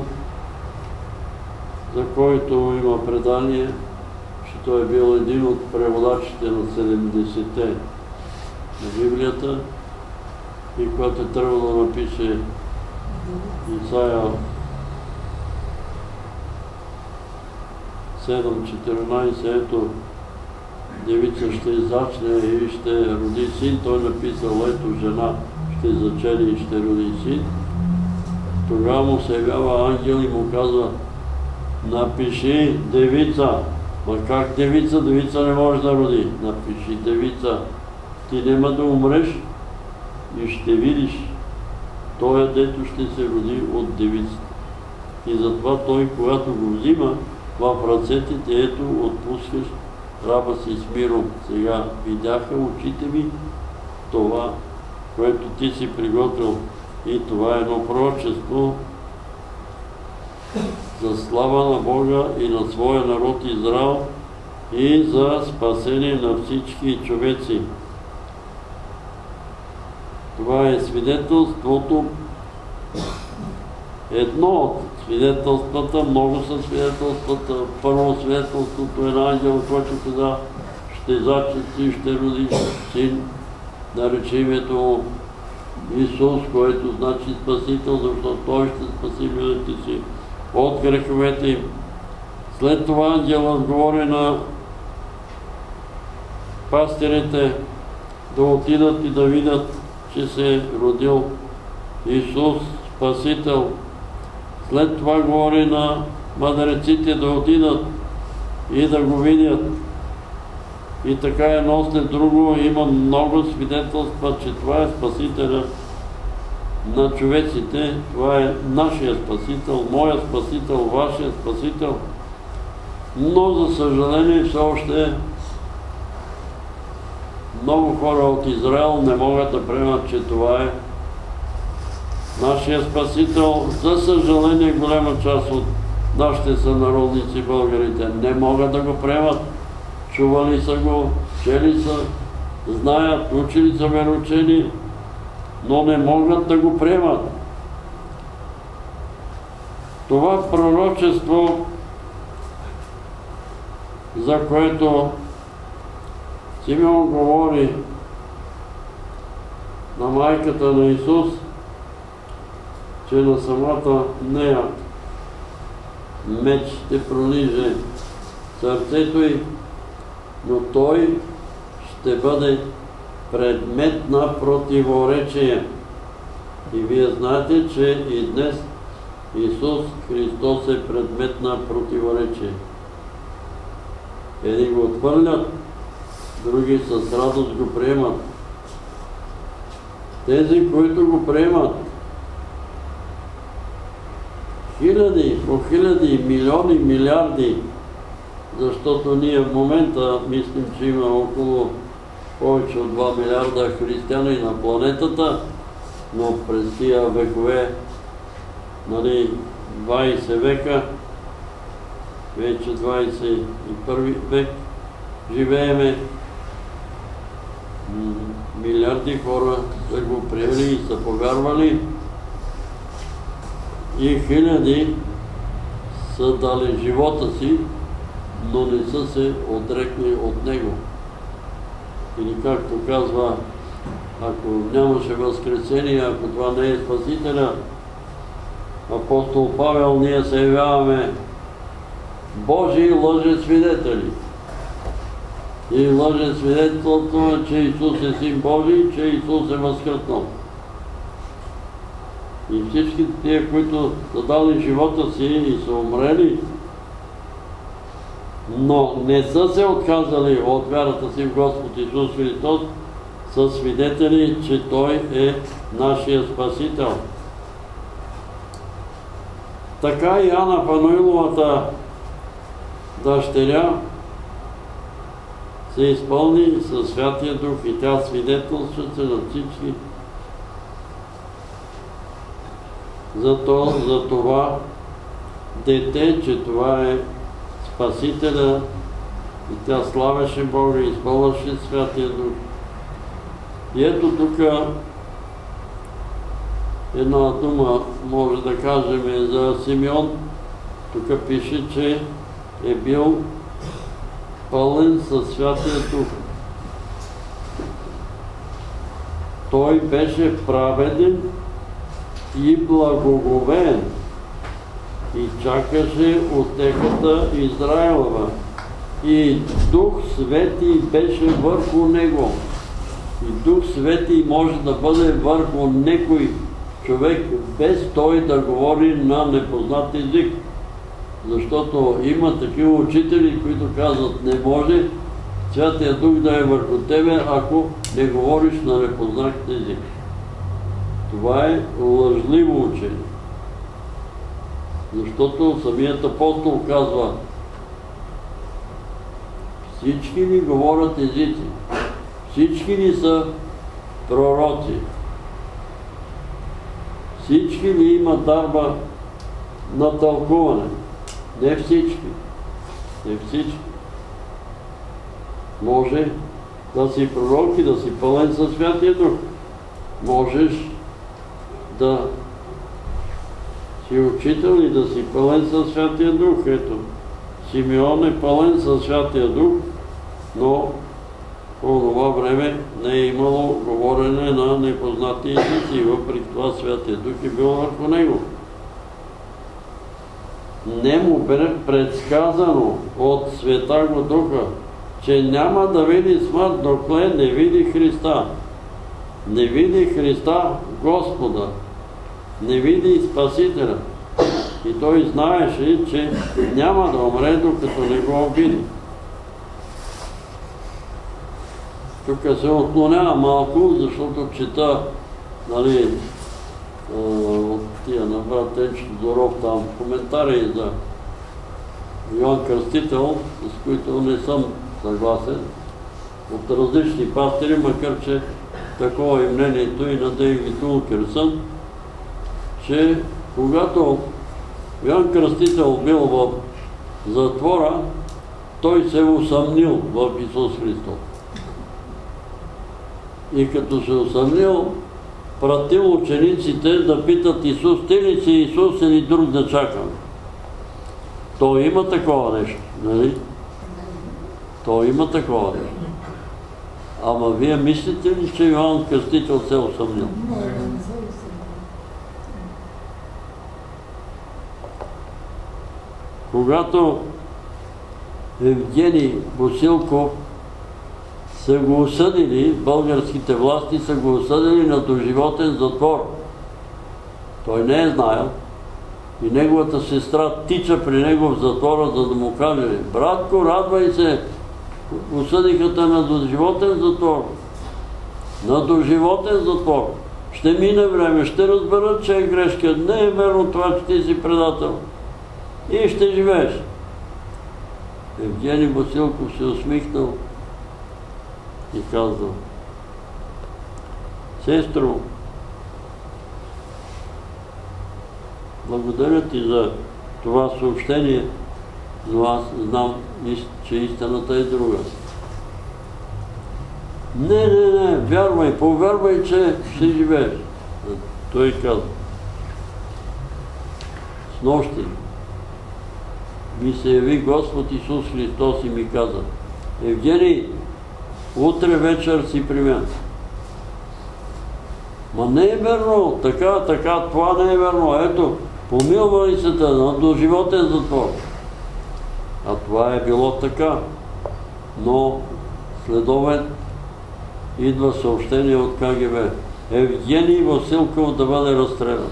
за който има предание, че той е бил един от преводачите на 70-те на Библията и когато е трябвало да напише Исаия 7:14, ето девица ще зачне и ще роди син, той написал: ето жена ще зачене и ще роди син. Тогава му се явява ангел и му казва: напиши девица. Ма как девица? Девица не може да роди. Напиши девица. Ти няма да умреш и ще видиш той, дето ще се роди от девицата. И затова той, когато го взима в ръцете ти, ето отпускаш раба си с миром. Сега видяха очите ми това, което ти си приготвил. И това е едно пророчество за слава на Бога и на своя народ Израел и за спасение на всички човеци. Това е свидетелството, едно от свидетелствата, много са свидетелствата. Първо свидетелството е на ангел, който каза: ще зачнеш и ще родиш син, нарече името Исус, което значи Спасител, защото той ще спаси милите си от греховете им. След това ангелът говори на пастирите да отидат и да видят, че се е родил Исус Спасител. След това говори на мъдреците да отидат и да го видят. И така едно след друго има много свидетелства, че това е Спасителя на човеците, това е нашия Спасител, моя Спасител, вашия Спасител. Но за съжаление все още много хора от Израел не могат да приемат, че това е нашия Спасител. За съжаление голяма част от нашите сънародници българите не могат да го приемат. Чували са го, чели са, знаят, учили са вероучени, но не могат да го приемат. Това пророчество, за което Симеон говори на майката на Исус, че на самата нея меч ще прониже сърцето й, но той ще бъде предмет на противоречие. И вие знаете, че и днес Исус Христос е предмет на противоречие. Едни го отхвърлят, други с радост го приемат. Тези, които го приемат, хиляди, по хиляди, милиони, милиарди, защото ние в момента мислим, че има около повече от 2 милиарда християни на планетата, но през тия векове, 20 века, вече 21 век, живееме, милиарди хора са го приели и са повярвали и хиляди са дали живота си, но не са се отрекли от него. Или както казва, ако нямаше възкресение, ако това не е Спасителя, апостол Павел, ние се явяваме Божии лъжесвидетели. И лъжесвидетелството е, че Исус е Син Божий, че Исус е възкръснал. И всички тия, които са дали живота си и са умрели, но не са се отказали от вярата си в Господ Исус Христос, са свидетели, че Той е нашия Спасител. Така и Ана Пануиловата дъщеря се изпълни със Святия Дух и тя свидетелстваше на всички за това дете, че това е Спасителя, и тя славеше Бога и изпълваше Святия Дух. И ето тук една дума може да кажем за Симеон. Тук пише, че е бил пълен със Святия Дух. Той беше праведен и благоговеен и чакаше утехата Израилова. И Дух Свети беше върху него. И Дух Свети може да бъде върху некой човек, без той да говори на непознат език. Защото има такива учители, които казват, не може Святия Дух да е върху тебе, ако не говориш на непознат език. Това е лъжливо учение. Защото самият апостол казва, всички ни говорят езици, всички ни са пророци, всички ни имат дарба на тълкуване. Не всички. Не всички. Може да си пророк и да си пълен със Святия Дух. Можеш да си учител и да си пълен със Святия Дух. Ето, Симеон е пълен със Святия Дух, но по това време не е имало говорене на непознати езици, въпреки това Святия Дух е бил върху него. Не му бе предсказано от Святаго Духа, че няма да види смърт, докле не види Христа. Не види Христа Господа, не види Спасителя. И той знаеше, че няма да умре, докато не го обиди. Тук се отклонява малко, защото чета, нали, от тия на брат Енчо Зоров там коментари за Йоан Кръстител, с които не съм съгласен, от различни пастири, макар че такова е мнението и на Дейвид Улкерсън, че когато Йоан Кръстител бил в затвора, той се усъмнил в Исус Христос. И като се усъмнил, пратил учениците да питат Исус, ти ли си Исус или друг да чакам? То има такова нещо, нали? То има такова нещо. Ама вие мислите ли, че Йоан Кръстител се усъмнил? Когато Евгений Босилков са го осъдили, българските власти са го осъдили на доживотен затвор. Той не е знаел и неговата сестра тича при него в затвора, за да му каже: братко, радвай се, осъдиха те на доживотен затвор. На доживотен затвор. Ще мине време, ще разберат, че е грешка. Не е верно това, че ти си предател. И ще живееш. Евгений Босилков се усмихнал и казал: сестро, благодаря ти за това съобщение, но аз знам, че истината е друга. Не, вярвай, повярвай, че ще живееш. Той каза: снощи ми се яви Господ Исус Христос и ми каза: Евгений, утре вечер си при мен. Ма не е верно, така, това не е верно. Ето, помилвали се те на доживотен затвор. А това е било така. Но следобед идва съобщение от КГБ: Евгений Василков да бъде разстрелян.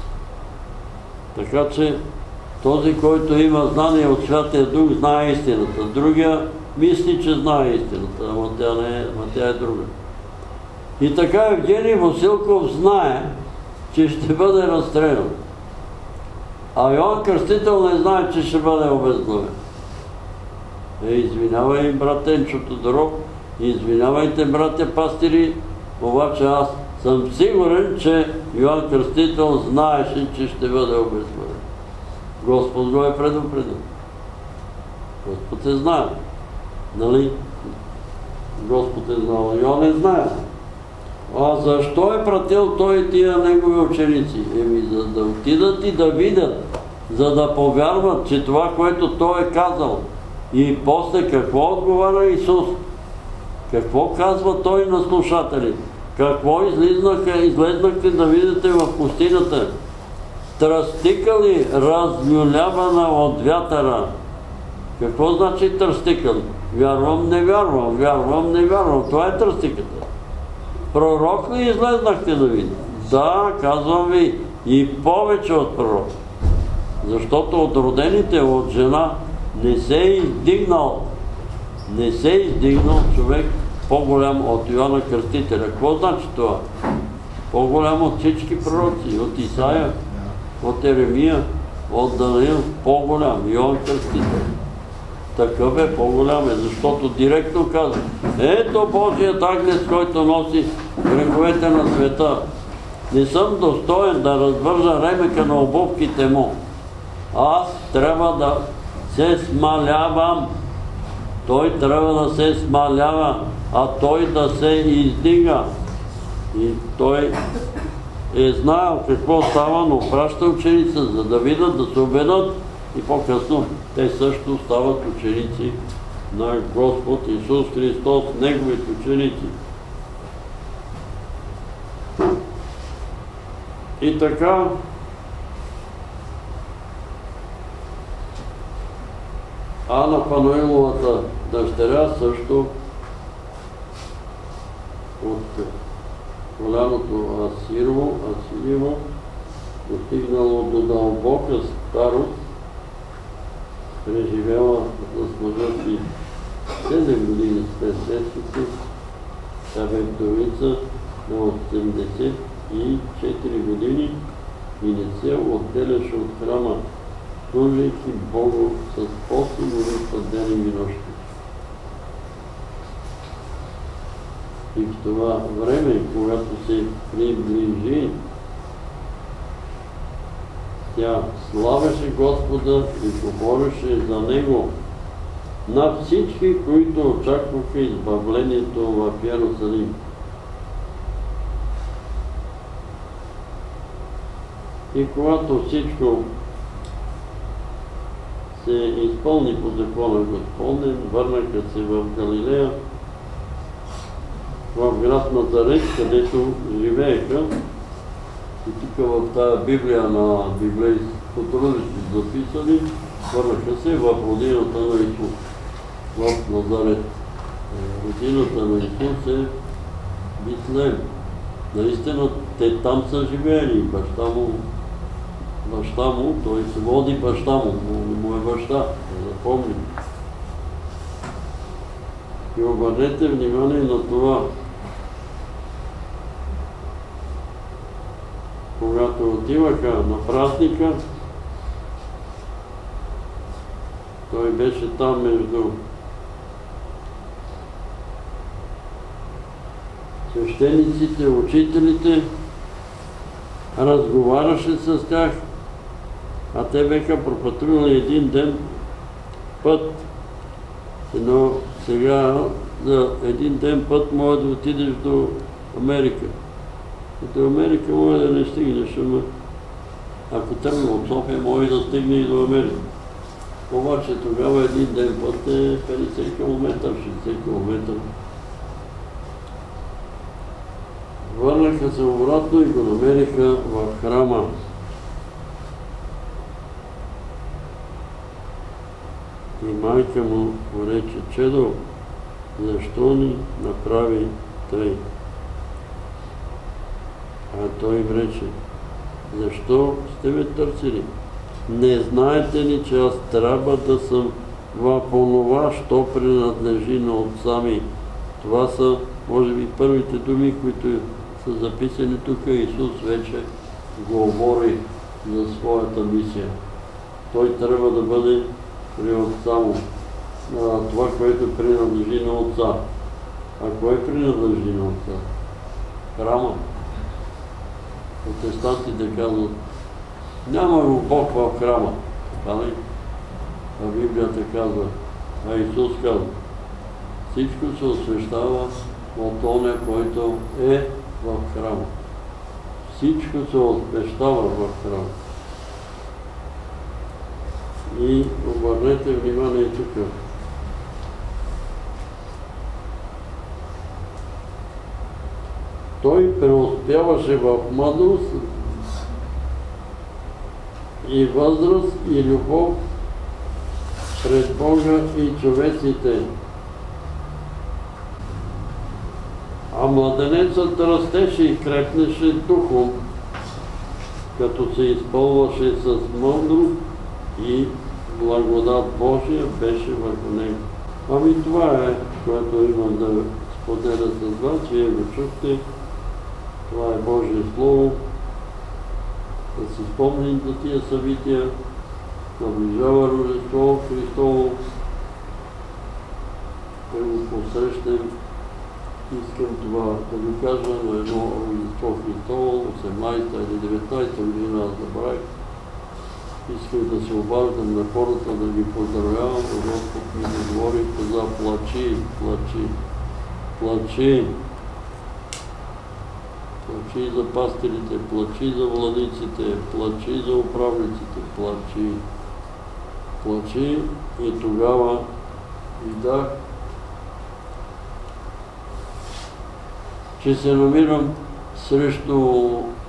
Така че този, който има знание от Святия Дух, знае истината. Другия мисли, че знае истината, ама тя е друга. И така Евгений Василков знае, че ще бъде разстрелян. А Йоан Кръстител не знае, че ще бъде обезглавен. Извинявай, брат Енчо Тодоров, извинявайте, братя пастири, обаче аз съм сигурен, че Йоан Кръстител знаеше, че ще бъде обезглавен. Господ го е предупредил. Господ е знае. Нали? Господ е знал, и он е знае. А защо е пратил той тия негови ученици? За да отидат и да видят, за да повярват, че това, което той е казал. И после какво отговаря Исус? Какво казва той на слушатели? Какво излезнахте да видите в пустинята? Тръстикали, разлюлявана от вятъра. Какво значи тръстикали? Вярвам, не вярвам, вярвам, не вярвам. Това е тръстиката. Пророк ли излезнахте да видите? Да, казвам ви, и повече от пророк. Защото от родените от жена не се е издигнал човек по-голям от Йоанна Кръстителя. Какво значи това? По-голям от всички пророци, от Исаия, от Еремия, от Данаил, по-голям, Йоан Кръстител. Такъв е, по-голям е, защото директно казва: ето Божият агнец, който носи греховете на света. Не съм достоен да развържа ремъка на обувките му. Аз трябва да се смалявам. Той трябва да се смалява, а той да се издига. И той е знаел какво става, но праща ученица, за да видят, да се убедят, и по-късно те също стават ученици на Господ Исус Христос, неговите ученици. И така, Ана Пануиловата дъщеря също от коляното Асирово достигнало до дълбока старост, преживела с мъжа си 7 години след детството, тя бе вдовица на 84 години и не се отделяше от храма, служейки Богу с пост и молитва ден и нощ. И в това време, когато се приближи, тя славеше Господа и говореше за Него на всички, които очакваха избавлението в Йерусалим. И когато всичко се изпълни по закона Господен, върнаха се в Галилея, в град Назарет, където живееха. И тук в тази Библия на библейското трудности записали, върнаха се в родината на Исус, в Назарет. Родината на Исус е Витлеем. Наистина, те там са живеели. Баща му, той се води баща му, му е баща, да запомним. И обърнете внимание на това. Когато отиваха на празника, той беше там между свещениците, учителите, разговаряше с тях, а те беха пропътували един ден път. Но сега за един ден път може да отидеш до Америка. До Америка може да не стигнеш, ама ако тръгна от София, може да стигне и до Америка. Обаче тогава един ден път е 50 км, 60 км. Върнаха се обратно и го намериха в храма. И майка му рече: чедо, защо ни направи тъй? А той им рече: защо сте ме търсили? Не знаете ли, че аз трябва да съм в онова, що принадлежи на отца ми? Това са, може би, първите думи, които са записани тук. Исус вече говори за своята мисия. Той трябва да бъде при отца му. Това, което принадлежи на отца. А кой принадлежи на отца? Храма. Протестантите казват: няма го Бог в храма. А Библията казва, а Исус казва: всичко се освещава от оня, който е в храма. Всичко се освещава в храма. И обърнете внимание тук. Той преуспяваше в мъдрост и възраст и любов пред Бога и човеците. А младенецът растеше и крепнеше духом, като се изпълваше с мъдрост и благодат Божия беше върху него. Ами това е, което имам да споделя с вас. Вие го чухте. Това е Божие Слово. Да си спомним за тия събития. Наближава Рождество Христово. Да го посрещам. Искам това да ви кажа на едно Рождество Христово, 18-та или 19-та година, аз забравих. Искам да се обаждам на хората, да ги поздравявам, Господ ми да говори, каза: плачи, плачи, плачи. Плачи за пастирите, плачи за владиците, плачи за управниците, плачи. Плачи. И тогава видях, че се намирам срещу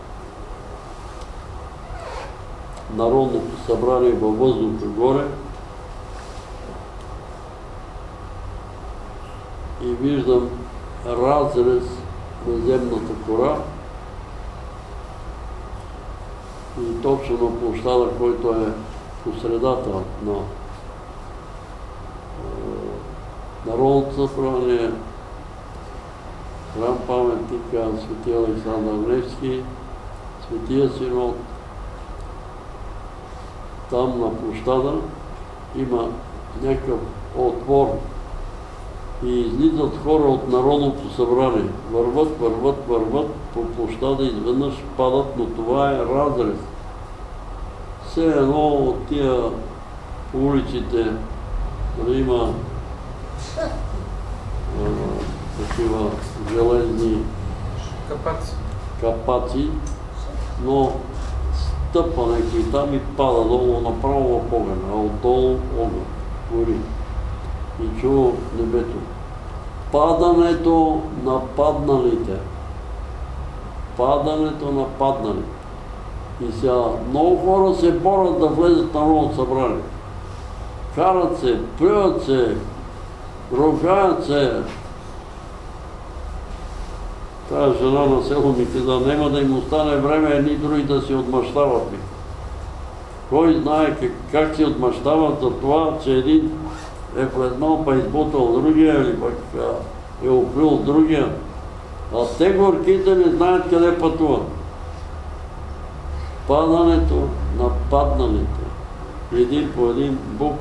Народното събрание във въздуха горе и виждам разрез на земната кора и точно на площада, който е по средата на Народното събрание, храм паметника Свети Александър Невски, Светия Синод. Там на площада има някакъв отвор и излизат хора от Народното събрание. Върват по площада, изведнъж падат, но това е разрез. Все едно от тия улиците има такива железни капаци, но стъпа някой там и пада долу направо в огън, а отдолу огън, гори. И чува небето. Падането на падналите. Падането на падналите. И сега много хора се борят да влезат в Народното събрание. Карат се, плюят се, ругаят се. Тая жена на село ми каза, няма да им остане време едни други да си отмъщават. Кой знае как си отмъщават за това, че един е влезнал, па избутал другия или пък е оплюл другия. А те горките не знаят къде пътуват. Падането на падналите. Един по един бук.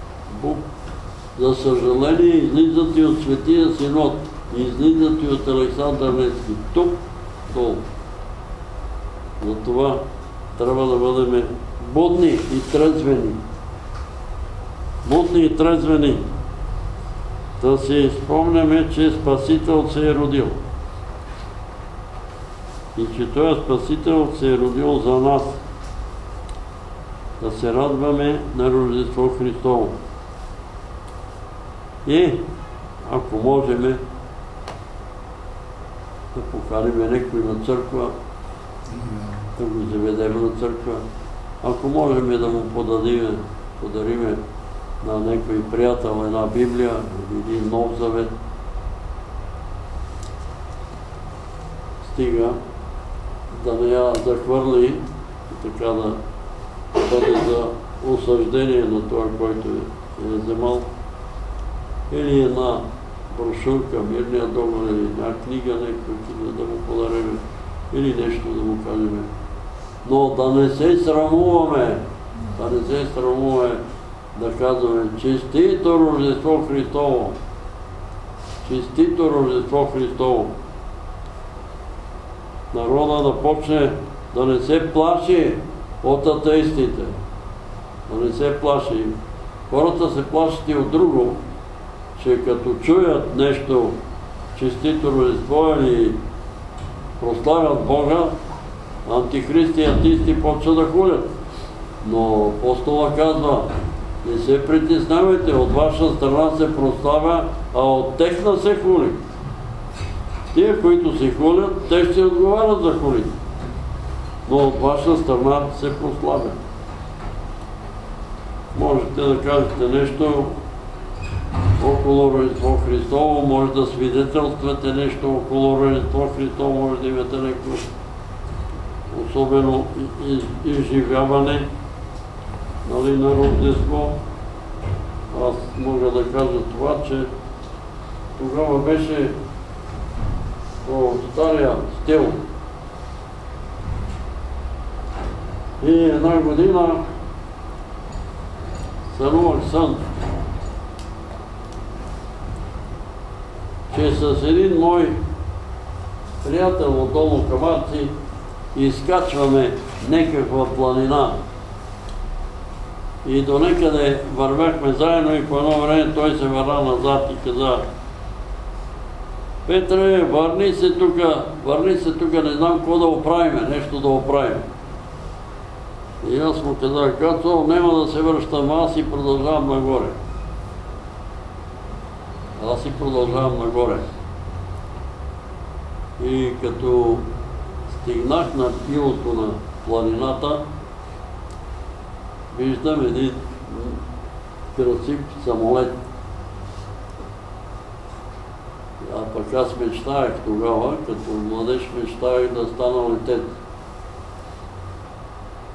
За съжаление излизат и от Светия Синод. Излизат и от Александър Невски. Тук, долу. Затова трябва да бъдем будни и трезвени. Будни и трезвени. Да си спомняме, че Спасител се е родил. И че този Спасител се е родил за нас. Да се радваме на Рождество Христово. И, ако можем, да поканим някой на църква, да го заведем на църква. Ако можем да му подариме на някой приятел една Библия или един Нов Завет, стига да не я захвърли и така да бъде за осъждение на това, който е вземал. Или една брошурка, мирния договор, или една книга, някаква да му подарим, или нещо да му кажем. Но да не се срамуваме, да казваме честито Рождество Христово. Честито Рождество Христово. Народа да почне да не се плаши от атеистите. Да не се плаши. Хората се плашат и от друго, че като чуят нещо честито Рождество или прославят Бога, антихристи и атеисти почват да хулят. Но апостола казва, не се притеснявайте, от ваша страна се прославя, а от техна се хули. Тия, които се хулят, те ще отговарят за хулите. Но от ваша страна се прославя. Можете да кажете нещо около Рождество Христово, може да свидетелствате нещо около Рождество Христово, може да имате някакво особено изживяване на Рождество. Аз мога да кажа това, че тогава беше по стария стил. И една година сънувах сън, че с един мой приятел от Долу Камарци изкачваме някаква планина. И до некъде вървяхме заедно и по едно време той се върна назад и каза: Петре, върни се тук, не знам какво да оправим, нещо да оправим. И аз му казах: Кацо, няма да се връщам, аз и продължавам нагоре. И като стигнах на пилото на планината, виждам един красив самолет. А пък аз мечтаях тогава, като младеж мечтаях да стана летец.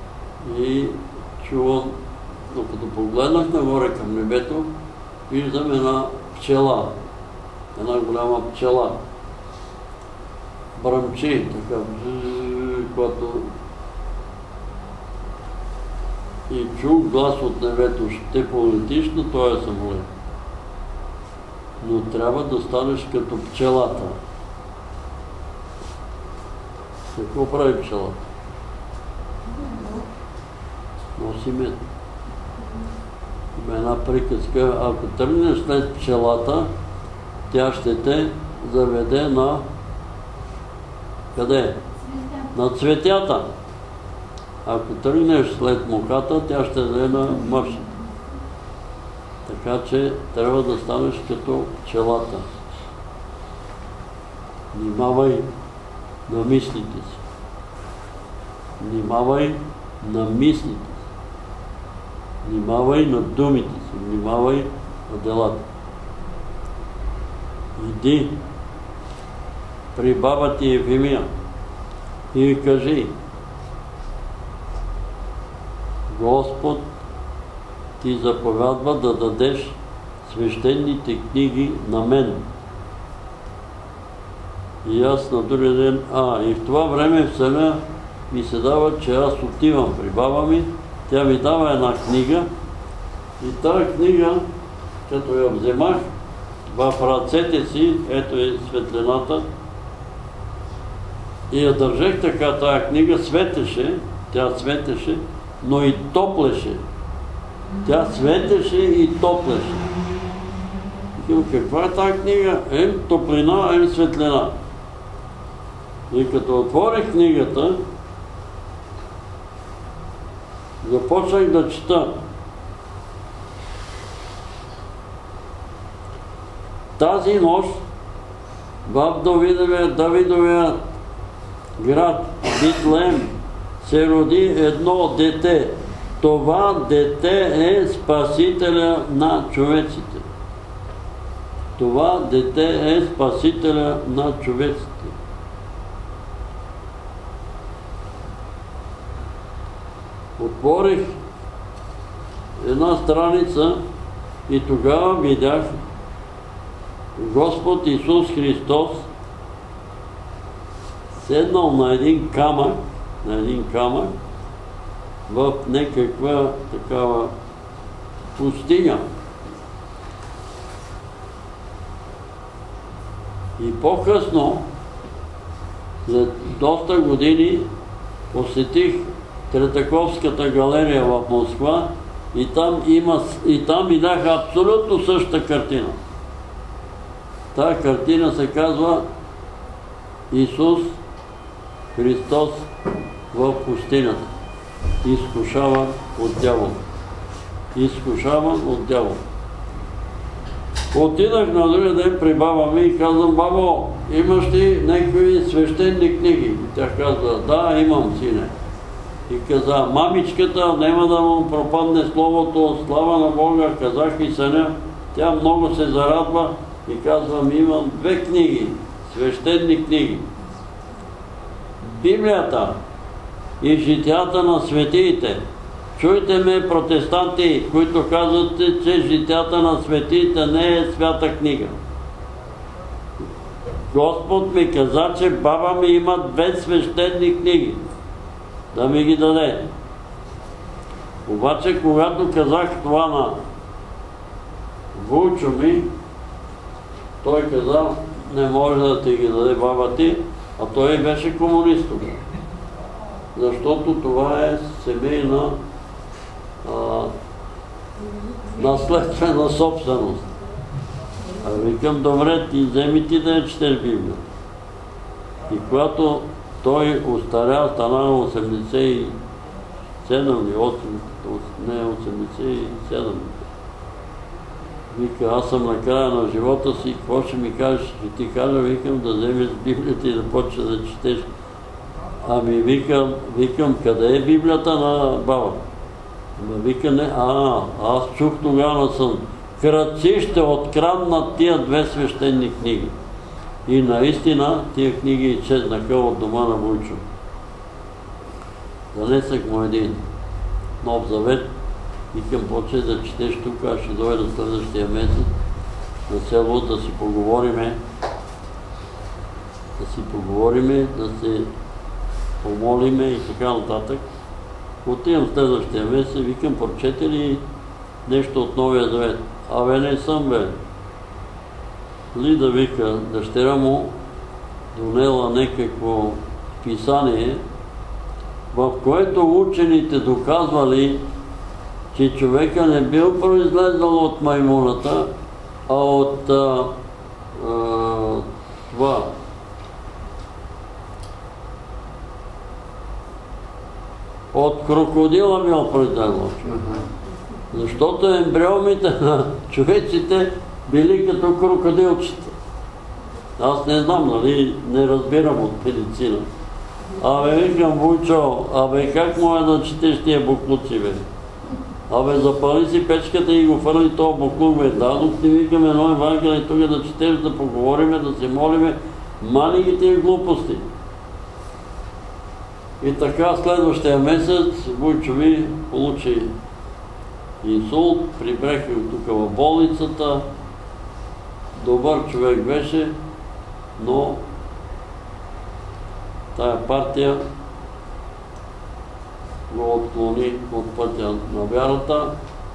И чувам, но като погледнах нагоре към небето, виждам една пчела, една голяма пчела. Бръмчи, така, когато... И чух глас от небето, ще полетиш на този самолет. Но трябва да станеш като пчелата. Какво прави пчелата? Носи мед. Има една приказка, ако тръгнеш след пчелата, тя ще те заведе на... Къде? На цветята. Ако тръгнеш след мухата, тя ще даде на мъжата. Така че трябва да станеш като пчелата. Внимавай на мислите си. Внимавай на мислите си. Внимавай на думите си. Внимавай на делата. Иди при баба ти Ефимия и кажи: Господ ти заповядва да дадеш свещените книги на мен. И аз на другия ден, и в това време в съня ми се дава, че аз отивам при баба ми, тя ми дава една книга и тази книга, като я вземах в ръцете си, ето е светлината, и я държах така, тази книга светеше, тя светеше, но и топлеше. Тя светеше и топлеше. Каква е тази книга? Топлина, светлина. И като отворих книгата, започнах да чета. Тази нощ в Давидовия град Битлеем се роди едно дете. Това дете е Спасителя на човеците. Това дете е Спасителя на човеците. Отворих една страница и тогава видях Господ Исус Христос седнал на един камък, в някаква такава пустиня. И по-късно, след доста години, посетих Третаковската галерия в Москва и там видях абсолютно същата картина. Тая картина се казва Исус Христос в пустинята. Изкушаван от дявола. Изкушаван от дявола. Отидах на другия ден при баба ми и казвам: бабо, имаш ли някакви свещени книги? Тя казва: да, имам, сине. И каза: мамичката, няма да му пропадне словото, слава на Бога, казах и съня. Тя много се зарадва и казвам: имам 2 книги, свещени книги. Библията и житията на светиите. Чуйте ме, протестанти, които казвате, че житията на светиите не е свята книга. Господ ми каза, че баба ми има 2 свещени книги. Да ми ги даде. Обаче, когато казах това на вълчо ми, той каза: не може да ти ги даде баба ти, а той беше комунист. Защото това е семейна наследствена собственост. Викам: добре, ти вземи ти да я четеш Библия. И когато той остаря, стана на 87 или 8, не 87. Вика: аз съм на края на живота си, какво ще ми кажеш? Ще ти кажа, викам, да вземеш Библията и да почнеш да четеш. Ами викам, къде е Библията на баба? Вика: не, аз чух тогава на сън. Крадци ще откраднат тия 2 свещени книги. И наистина тия книги изчезнаха от дома на Войчо. Занесах му един. Нов завет. Викам, почне да четеш тук, аз ще дойда следващия месец на село да си поговориме, да се помолиме и така нататък. Отивам следващия месец, викам, прочете ли нещо от Новия завет? Абе, не съм, бе. Лида вика, дъщеря му донела някакво писание, в което учените доказвали, че човека не бил произлезал от маймуната, а от това. От крокодила бил произлезал. Защото ембриомите на човеците били като крокодилчета. Аз не знам, нали, не разбирам от медицина. Абе, викам, Войчо, абе, как може да четеш тия буклуци, бе? Абе, запали си печката и го фърли този буклук, бе. Дадох ти, викам, едно Евангелие тук да четеш, да поговориме, да се молиме. Мани ги тия глупости. И така, следващия месец Войчо ми получи инсулт, прибреха го тук в болницата. Добър човек беше, но тая партия го отклони от пътя на вярата,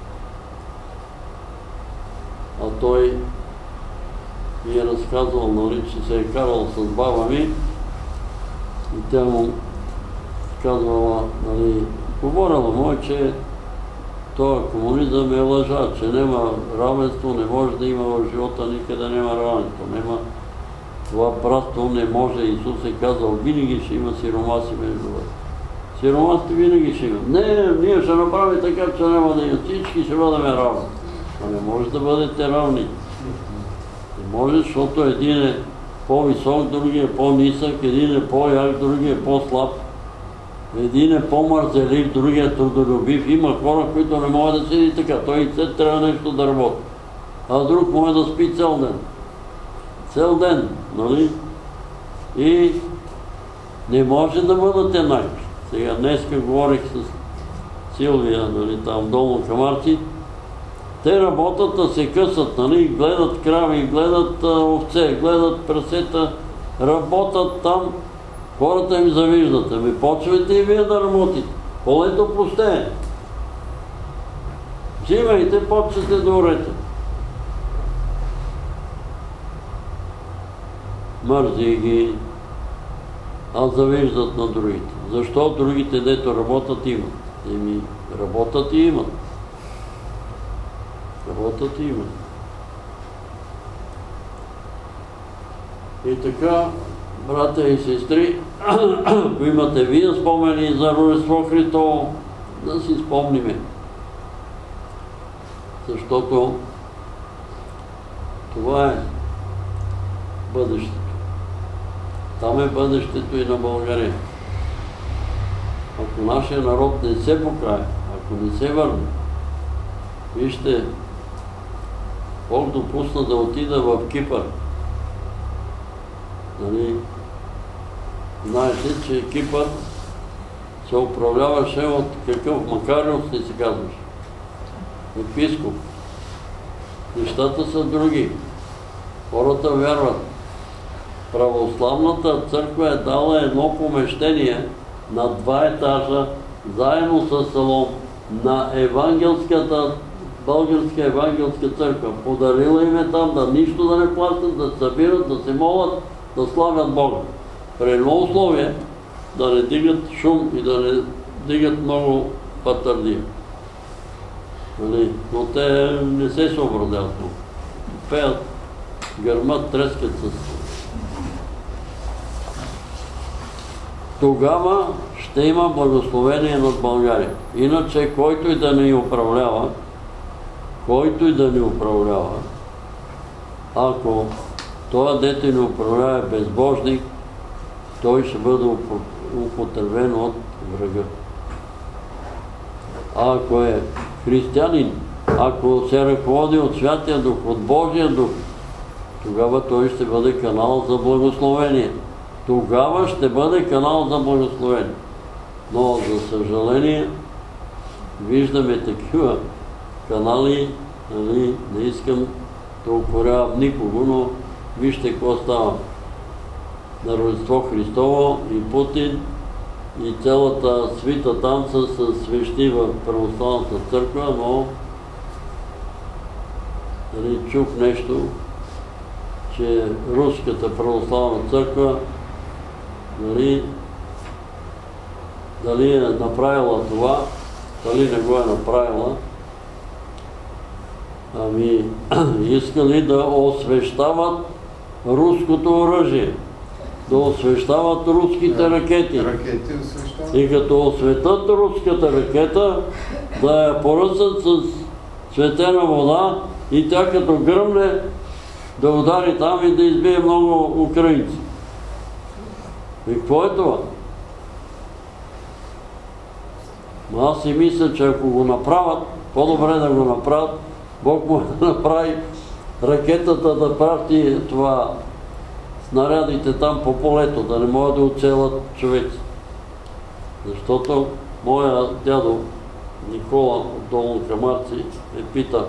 а той ми е разказвал, нали, че се е карал с баба ми и тя му казвала, нали, говорила му, че този комунизъм е лъжа, че няма равенство, не може да има в живота, никъде няма равенство, няма това братство, не може. Исус е казал, винаги ще има сиромаси между вас. Сиромасите винаги ще има. Не, ние ще направим така, че няма да има. Всички ще бъдем равни. А не може да бъдете равни. Не може, защото един е по-висок, другия е по-нисък, един е по-як, другия е по-слаб. Един е по-мързелив, другия е трудолюбив. Има хора, които не могат да седи така. Той и след трябва нещо да работи. А друг може да спи цял ден. Цял ден, нали? И не може да бъдат еднакви. Сега днеска говорих с Силвия, нали, там долу Камарци. Те работят да се късат, нали, гледат крави, гледат овце, гледат прасета, работят там. Хората им завиждат. Ами почвайте и вие да работите. Полето пусте. Взимайте, почвате да орете. Мързи ги, а завиждат на другите. Защо другите, дето работят, имат? Еми, работят и имат. Работят и имат. И така, братя и сестри, ако имате вие спомени за Рождество Христово, да си спомниме. Защото това е бъдещето. Там е бъдещето и на България. Ако нашия народ не се покае, ако не се върне, вижте, Бог допусна да отида в Кипър. Нали? Знаете, че Кипър се управляваше от какъв Макариус ли се казваше? Епископ. Нещата са други. Хората вярват. Православната църква е дала едно помещение на 2 етажа, заедно с салон, на Българска евангелска църква. Подарила им е там да нищо да не плащат, да събират, да се молят, да славят Бога. При едно условие да не дигат шум и да не дигат много патърдия. Но те не се съобразяват много. Пеят, гърмат, трескат с... Тогава ще има благословение над България. Иначе, който и да ни управлява, ако това дете ни управлява безбожник, той ще бъде употребен от врага. А ако е християнин, ако се ръководи от Святия Дух, от Божия Дух, тогава той ще бъде канал за благословение. Тогава ще бъде канал за благословение. Но, за съжаление, виждаме такива канали, нали, не искам да укорявам никого, но вижте какво става. На Рождество Христово и Путин и цялата свита там са свещи в православната църква, но нали, чух нещо, че Руската православна църква дали е направила това, дали не го е направила, ами искали да освещават руското оръжие, да освещават руските ракети. И като осветят руската ракета, да я поръсат с светена вода и тя като гръмне да удари там и да избие много украинци. И какво е това? Аз си мисля, че ако го направят, по-добре да го направят, Бог му да направи ракетата да прати това снарядите там по полето, да не могат да оцелят човеци. Защото моя дядо Никола от Долно Камарци ме пита: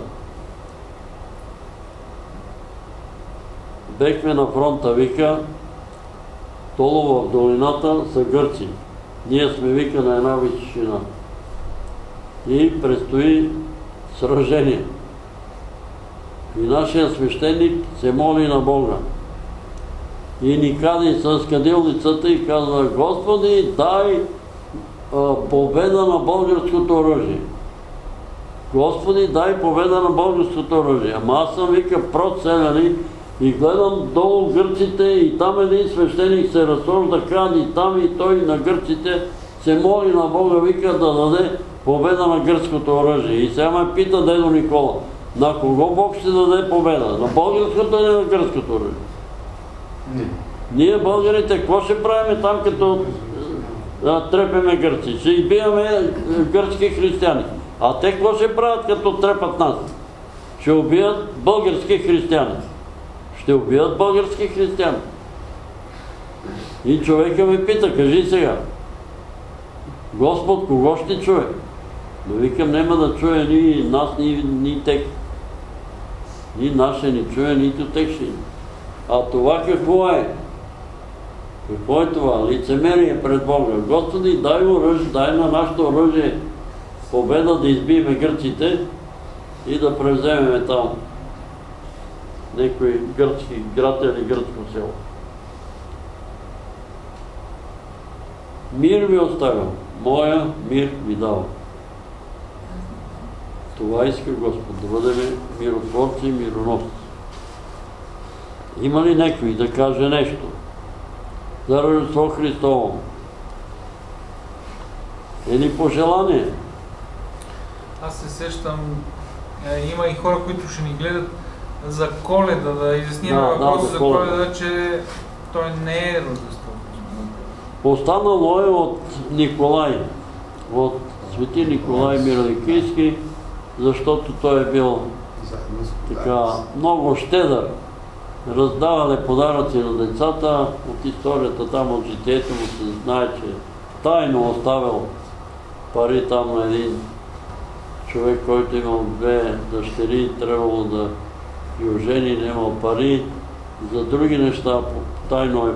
бехме на фронта, вика, долу в долината са гърци. Ние сме, вика, на една височина. И предстои сражение. И нашия свещеник се моли на Бога. И ни кади с кадилницата и казва: Господи, дай победа на българското оръжие. Господи, дай победа на българското оръжие. Ама аз съм, вика, проселянин и гледам долу гърците и там един свещеник се разсожда, кади там и той на гърците се моли на Бога, вика, да даде победа на гръцкото оръжие. И сега ме пита дедо Никола: на кого Бог ще даде победа? На българското или на гръцкото оръжие? Ние българите какво ще правим там, като трепеме гърци? Ще избиваме гръцки християни. А те какво ще правят, като трепат нас? Ще убият български християни. Ще убият български християни. И човека ме пита: кажи сега, Господ кого ще чуе? Но викам, няма да чуе ни нас, ни тех. Ни наше ни чуе, нито тех ще. А това какво е? Какво е това? Лицемерие пред Бога. Господи, дай оръжие, дай на нашето оръжие победа да избиеме гърците и да превземеме там някой гръцки град или гръцко село. Мир ви оставям, моя мир ви дава. Това иска Господ, да бъдем миротворци и мироносци. Има ли някой да каже нещо за Рождество Христово? Или пожелание? Аз се сещам, има и хора, които ще ни гледат за Коледа, да изясним въпроса за Коледа, че той не е Рождество. Останало е от Николай, от свети Николай Мироликийски, защото той е бил така много щедър. Раздавали подаръци на децата. От историята там, от житието му се знае, че тайно оставил пари там на един човек, който имал 2 дъщери, трябвало да ги ожени, нямал пари. За други неща тайно е.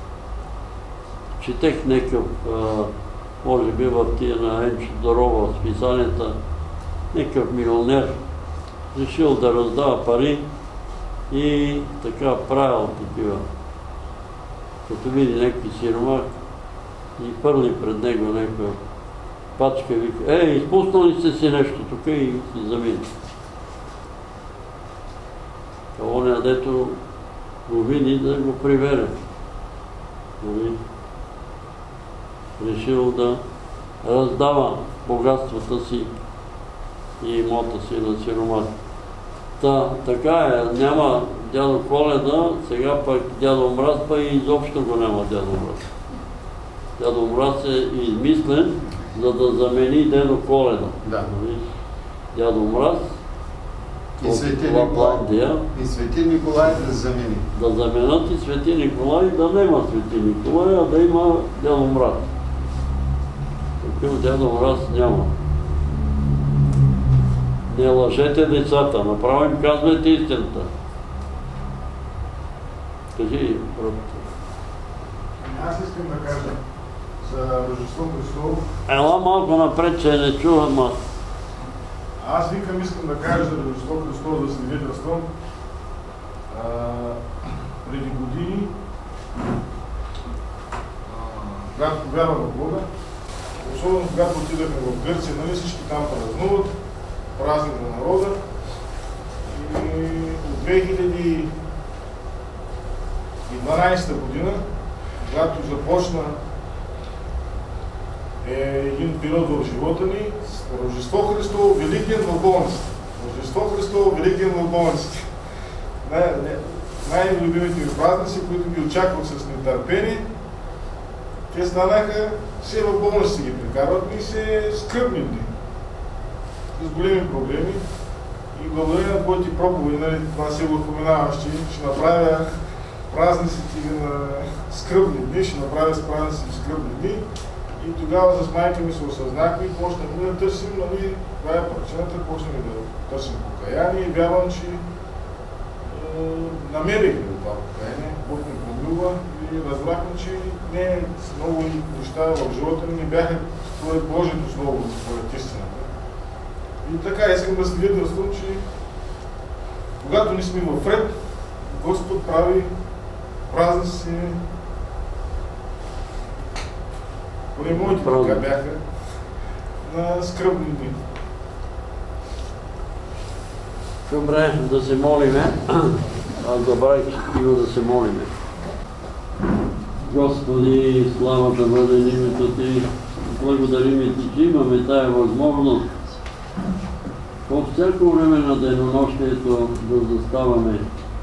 Четех някакъв, може би в тия на Енчо Дорова, в списанията, някакъв милионер решил да раздава пари и така правил такива. Като види някакви сиромах и пърли пред него някаква пачка и вика: изпуснали сте си нещо тук, и си замина. Оня, дето го види, да го привере. Решил да раздава богатствата си и имота си на сиромах. Така е, няма дядо Коледа, сега пък дядо Мраз, па и изобщо го няма дядо Мраз. Дядо Мраз е измислен, за да замени дядо Коледа. Да. Дядо Мраз от Лапландия. И свети Николай да замени. Да заменят и свети Николай, да няма свети Николай, а да има дядо Мраз. Такъв дядо Мраз няма. Не лъжете децата, направо им казвайте истината. Кажи, брат. Аз искам да кажа за Рождество Христово. Ела малко напред, че не чувам, ма. Аз искам да кажа за Рождество Христово, да свидетелствам. Преди години, когато повярвах в Бога, особено когато отидахме в Гърция, нали всички там празнуват, празник на народа. И от 2012 година, когато започна един период в живота ни, Рождество Христово, Великден в болниците. Рождество Христово, Великден в болниците. Най-любимите ми празници, които ги очаквах с нетърпение, те станаха все в болниците ги прекарват и се скръбни дни. С големи проблеми. И благодарение на твоите проповеди, нали, това се го споменаваш, ще направя празниците на скръбни дни, ще направя с празниците скръбни дни. И тогава с майка ми се осъзнахме и почнахме да търсим, нали, това е причината, почнахме да търсим покаяние и вярвам, че намерихме това покаяние, Бог ни помилва и разбрахме, че не с много неща в живота ни не бяха според Божието Слово, според истината. И така, искам да свидетелствам, че когато ни сме в ред, Господ прави празници, поне моите така бяха, на скръбни дни. Добре, да се молиме. Аз забравих, че има да се молиме. Господи, слава да бъде името Ти. Благодарим Ти, че имаме тая възможност по всяко време на денонощието да заставаме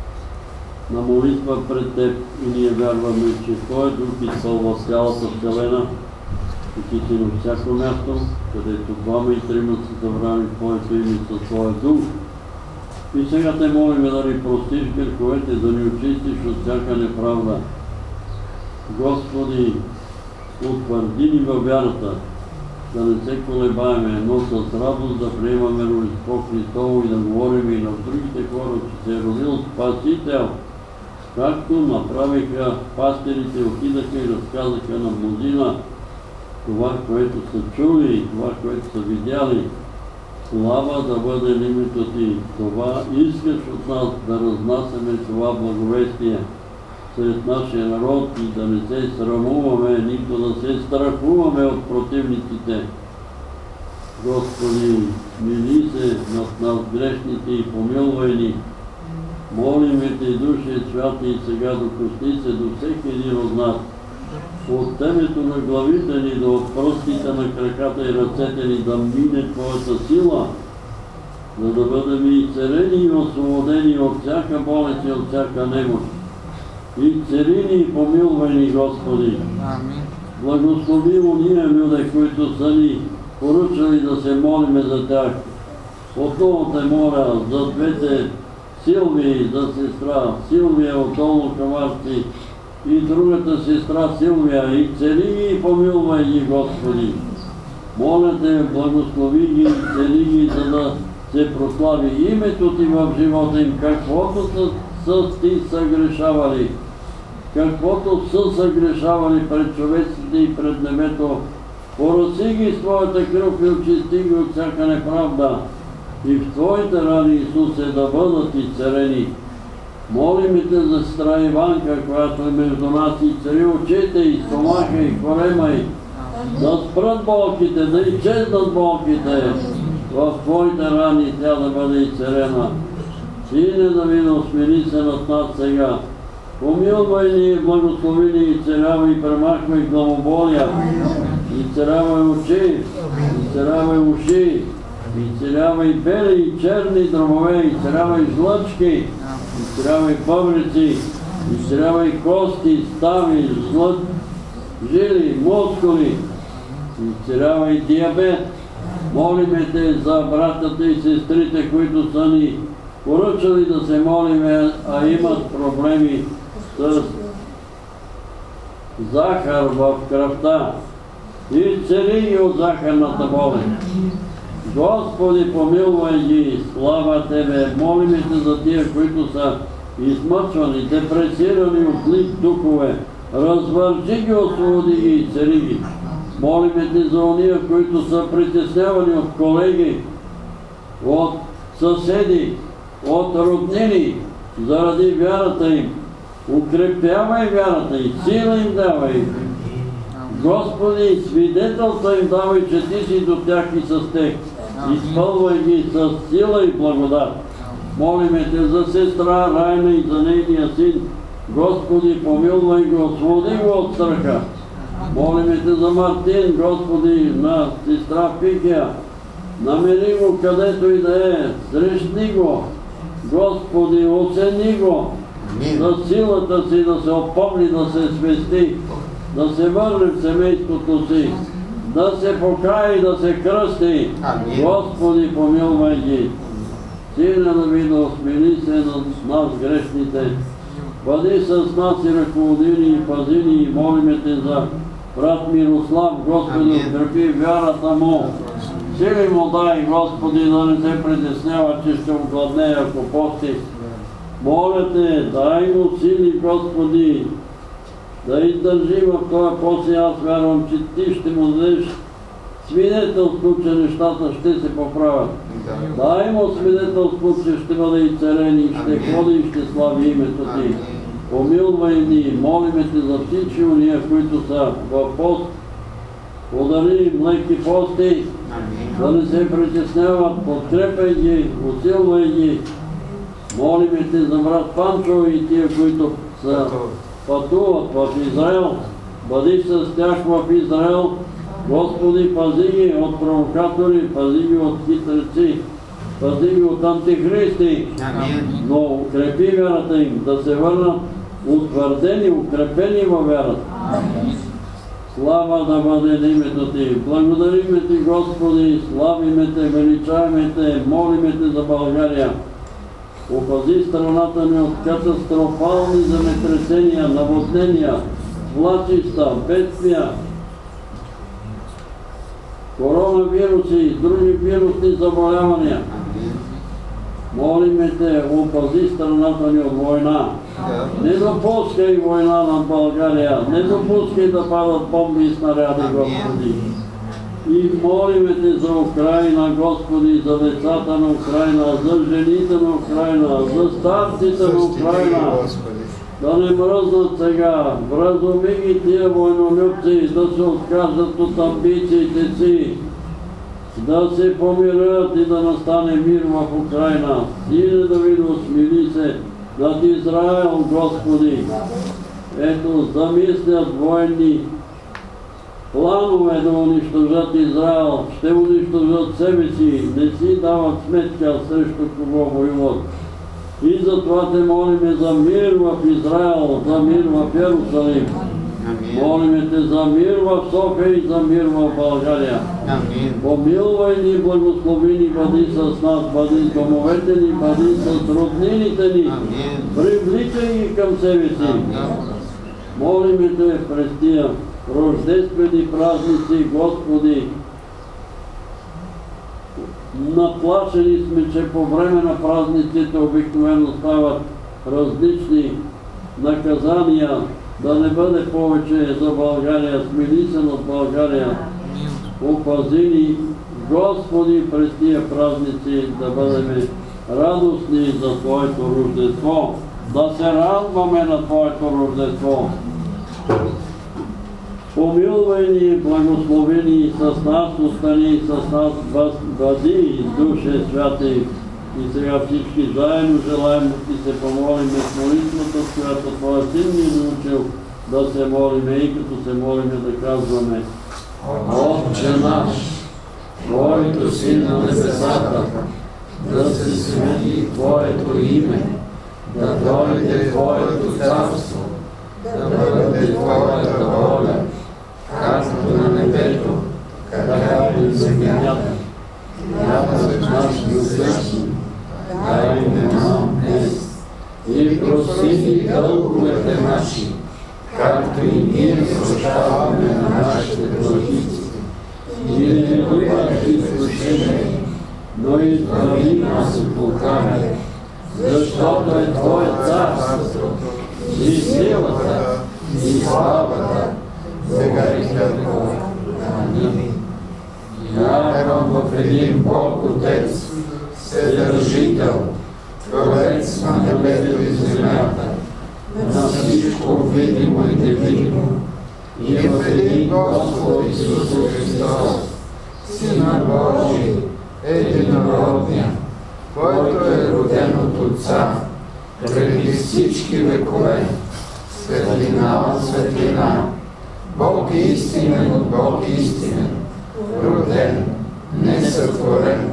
на молитва пред Теб и ние вярваме, че Твой Дух изпълва цялата вселена и Ти си на всяко място, където двама и трима са събрани в Твоето име със Твоя Дух. И сега Те молиме да ни простиш греховете, да ни очистиш от всяка неправда. Господи, утвърди ни във вярата, да не се колебаеме, но с радост да приемаме Рождество Христово и да говорим и на другите хора, че се е родил Спасител, както направиха пастирите, отидаха и разказаха на мнозина това, което са чули и това, което са видяли. Слава да бъде името Ти. Това искаш от нас да разнасяме това благовестие сред нашия народ и да не се срамуваме, нито да се страхуваме от противниците. Господи, мили се над нас грешните и помилвай ни. Молиме Те, Душе Святи, и сега допусти се до всеки един от нас. От темето на главите ни до пръстите на краката и ръцете ни да мине Твоята сила, за да бъдем и царени и освободени от всяка болест и от всяка немощ. И цари ни и помилвай ни, Господи. Благослови уния люде, които са ни поръчали да се молиме за тях. Отново Те моля за двете Силвии, за сестра Силвия от Долно Камарци и другата сестра Силвия, и цели ги и помилвай ги, Господи. Моля Те, благослови ги и цели ги, за да се прослави името Ти в живота им, каквото са Ти съгрешавали, каквото са съгрешавали пред човеците и пред небето. Пораси ги с Твоята кръв и очисти ги от всяка неправда. И в Твоите рани, Исусе, да бъдат изцелени. Молиме Те за сестра Иванка, която е между нас, и цари очите и стомаха и корема й, да спрат болките, да изчезнат болките. В Твоите рани тя да бъде изцелена. Сине Давидов, смили се над нас сега. Помилвай ни, благослови ни, изцелявай и премахвай главоболия. Изцелявай очи, изцелявай уши, изцелявай бели и черни дробове, изцелявай жлъчки, изцелявай бъбреци, изцелявай кости, стави, жили, мускули, изцелявай диабет. Молиме Те за братята и сестрите, които са ни поръчали да се молиме, а имат проблеми с захар в кръвта. Изцели ги от захарната болест. Господи, помилвай ги, слава Тебе, молиме Те за тия, които са измъчвани, депресирани от зли духове, развържи ги, освободи ги и цари ги. Молиме Те за ония, които са притеснявани от колеги, от съседи, от роднини, заради вярата им. Укрепявай вярата и сила им давай. Господи, свидетелства им давай, че Ти си до тях и с тях. Изпълвай ги с сила и благодат. Молиме Те за сестра Райна и за нейния син. Господи, помилвай го, освободи го от страха. Молиме Те за Мартин, Господи, на сестра Пикия. Намери го където и да е, срещни го. Господи, оцени го за силата си да се опомни, да се свести, да се върне в семейството си, да се покае и да се кръсти. Господи, помилвай ги. Сине Давидов, смили се над нас грешните. Бъди с нас и ръководи ни и пази ни и молиме Те за брат Мирослав. Господи, укрепи вярата му. Сили му дай, Господи, да не се притеснява, че ще огладне, ако пости. Моля Те, дай му сили, Господи, да издържи в този пост и аз вярвам, че Ти ще му дадеш свидетелство, че нещата ще се поправят. Дай му свидетелство, че ще бъде и царен, и ще ходи и ще слави името Ти. Помилвай ни, молиме Те за всички уния, които са в пост. Подари им леки пости, да не се притесняват, подкрепяй ги, усилвай ги. Молиме Те за брат Панчо и тия, които са пътуват в Израел. Бъди с тях в Израел. Господи, пази ги от провокатори, пази ги от хитреци, пази ги от антихристи, но укрепи вярата им, да се върнат утвърдени, укрепени във вярата. Слава да бъде името Ти. Благодариме Ти, Господи, славиме Те, величаваме Те, молиме Те за България. Опази страната ни от катастрофални земетресения, наводнения, влачища, бедствия, коронавируси и други вирусни заболявания. Молиме Те, опази страната ни от война. Не допускай война над България, не допускай да падат бомби и снаряди, Господи. И молиме Те за Украина, Господи, за децата на Украина, за жените на Украина, за старците на Украина. Да не мръзнат сега, вразуми ги тия войнолюбци, да се откажат от амбициите си, да се помирят и да настане мир в Украина. Сине Давидов, смили се над Израел, Господи. Ето, замислят военни планове да унищожат Израел, ще унищожат себе си, не си дават сметка срещу кого воюват. И затова Те молиме за мир в Израел, за мир в Йерусалим. Молиме Те за мир в София и за мир в България. Помилвай ни, благослови ни, бъди с нас, бъди с домовете ни, бъди с роднините ни. Привличай ги към себе си. Молиме Те през тия рождествени празници, Господи. Наплашени сме, че по време на празниците обикновено стават различни наказания, да не бъде повече за България, смили се над България. Опази ни, Господи, през тия празници да бъдем радостни за Твоето рождество, да се радваме на Твоето рождество. Помилвай ни, благослови ни с нас, остани с нас, бъди, Душе Святи. И сега всички заедно желаем да Ти се помолиме с молитвата, с която Твоя Син ни е научил да се молиме и като се молиме да казваме: Отче наш, който си на небесата, да се свети Твоето име, да дойде Твоето царство, да бъде Твоята воля, както на небето, така и на земята. Хлябът наш насъщни, дай ни нам днес, и прости ни дълговете наши, както и ние прощаваме на нашите длъжници. И не ни вливай в изкушение, един Бог Отец, Вседържител, Творец на небето и земята, на всичко видимо и невидимо, и в един Господ Исус Христос, Сина Божий, единородния, който е роден от Отца, преди всички векове, светлина от светлина, Бог истинен от Бог истинен, роден, несътворен,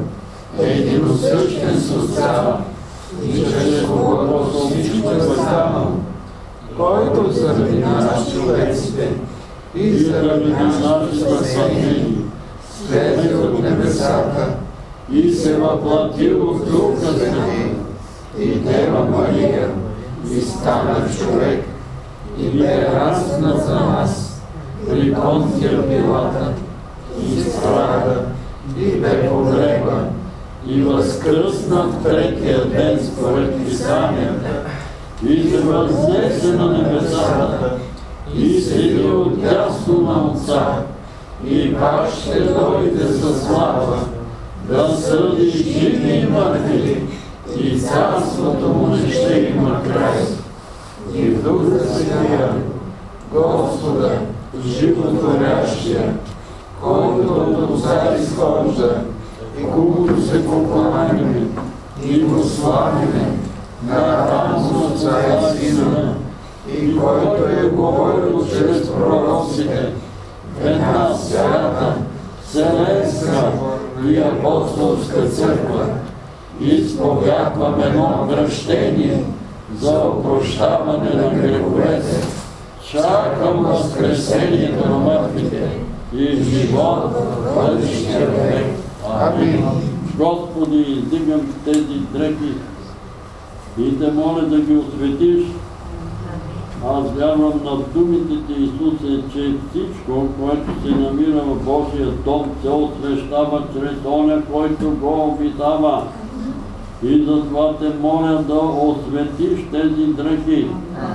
единосъщен с Отца, и чрез когото всичко е станало, който заради нас човеците и заради нашето спасение слезе от небесата и се въплатил в Духа Свети и Дева Мария и стана човек и бе разнат за нас при Понтия Пилата и страда и бе погребан и възкръсна в третия ден според Писанията и се възнесе на небесата и седи отдясно на Отца и пак ще дойде със слава да съди живи и мъртви и царството му не ще има край. И в Духа Святия Господа, животворящия, който от Отца изхожда и когото се покланяме и го славиме на равно Отца и Сина, и който е говорил чрез пророците в една свята, вселенска и апостолска църква, изповядвам едно кръщение за опрощаване на греховете, чакам възкресението на мъртвите и живот в бъдещия век. Амин. Господи, издигам тези дрехи и те моля да ги осветиш. Аз вярвам на думите ти, Исусе, че всичко, което се намира в Божия дом, се освещава чрез оня, който го обитава. И затова те моля да осветиш тези дрехи.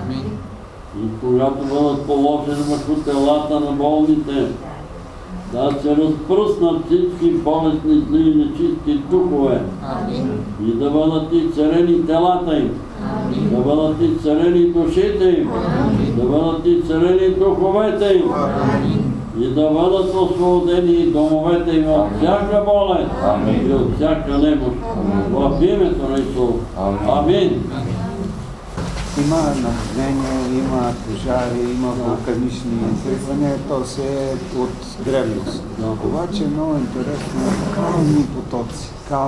И когато бъдат положени върху телата на болните, да се разпръснат всички болестни, зли и нечисти духове. И да бъдат изцелени телата им. Да бъдат изцелени душите им. Да бъдат изцелени духовете им. И да бъдат освободени домовете им от всяка болест и от всяка немощ. В името на Исус. Амин. Има наводнения, има пожари, има вулканични изригвания, то се е от древност. Обаче много интересно е кални потоци.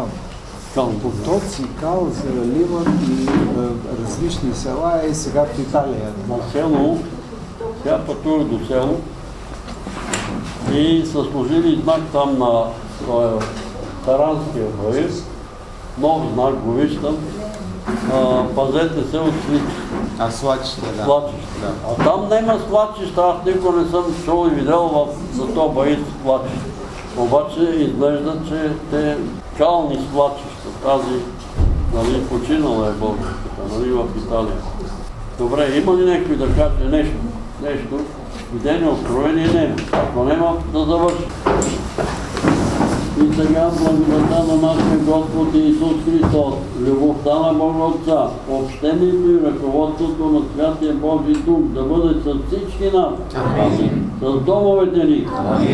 Потоци, кал заливат и различни села и сега в Италия. На село, сега пътувах до село и са сложили знак там на Таранския боец. Нов знак го виждам. Пазете се от свличища. Свлачища, да. Свлачища. А там няма свлачища, аз никога не съм чул и видял за това боец свлачища. Обаче изглежда, че те кални свлачища, тази, нали, починала е българската, нали, в Италия. Добре, има ли някой да каже нещо? Видение, откровение няма. Ако няма, да завърши. И сега благодата на нашия Господ Исус Христос, любовта на Бога Отца, общението и ръководството на Святия Божий Дух да бъде с всички нас, с домовете ни,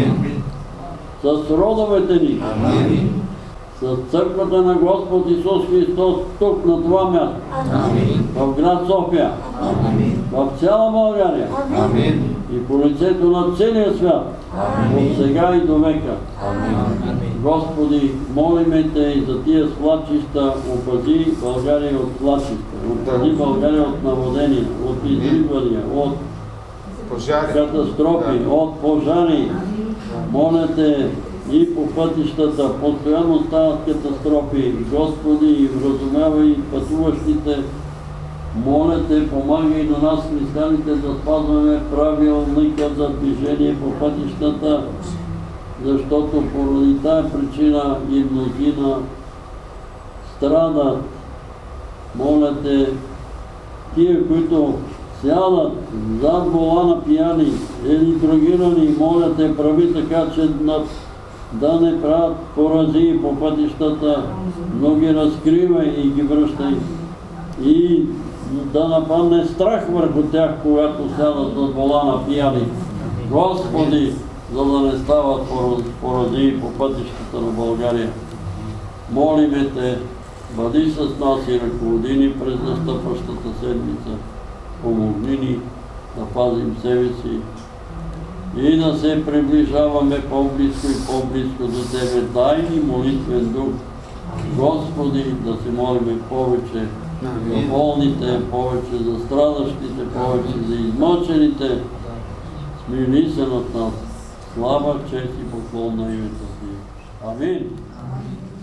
с родовете ни, с църквата на Господ Исус Христос тук на това място, в град София, в цяла България и по лицето на целия свят, от сега и до века. Господи, молиме Те и за тия свлачища, опази България от свлачища, опази България от наводения, от изригвания, от катастрофи, от пожари. Моля Те и по пътищата, постоянно стават катастрофи. Господи, вразумявай пътуващите. Моля Те, помагай на нас, християните, да спазваме правилника за движение по пътищата, защото поради тая причина и мнозина страдат. Моля Те, тия, които сядат зад волана пияни или дрогирани, моля Те, прави така, че да не правят поразии по пътищата, но ги разкривай и ги връщай. И да нападне страх върху тях, когато сядат от волана пияни. Господи, за да не стават поразии по пътищата на България. Молиме Те, бъди с нас и ръководи ни през настъпващата седмица. Помогни ни да пазим себе си и да се приближаваме по-близко и по-близко до Тебе. Дай ни молитвен дух. Господи, да се молиме повече за болните, повече за страдащите, повече за измъчените. Смили се над нас. Слава, чест и поклон на името Ти. Амин.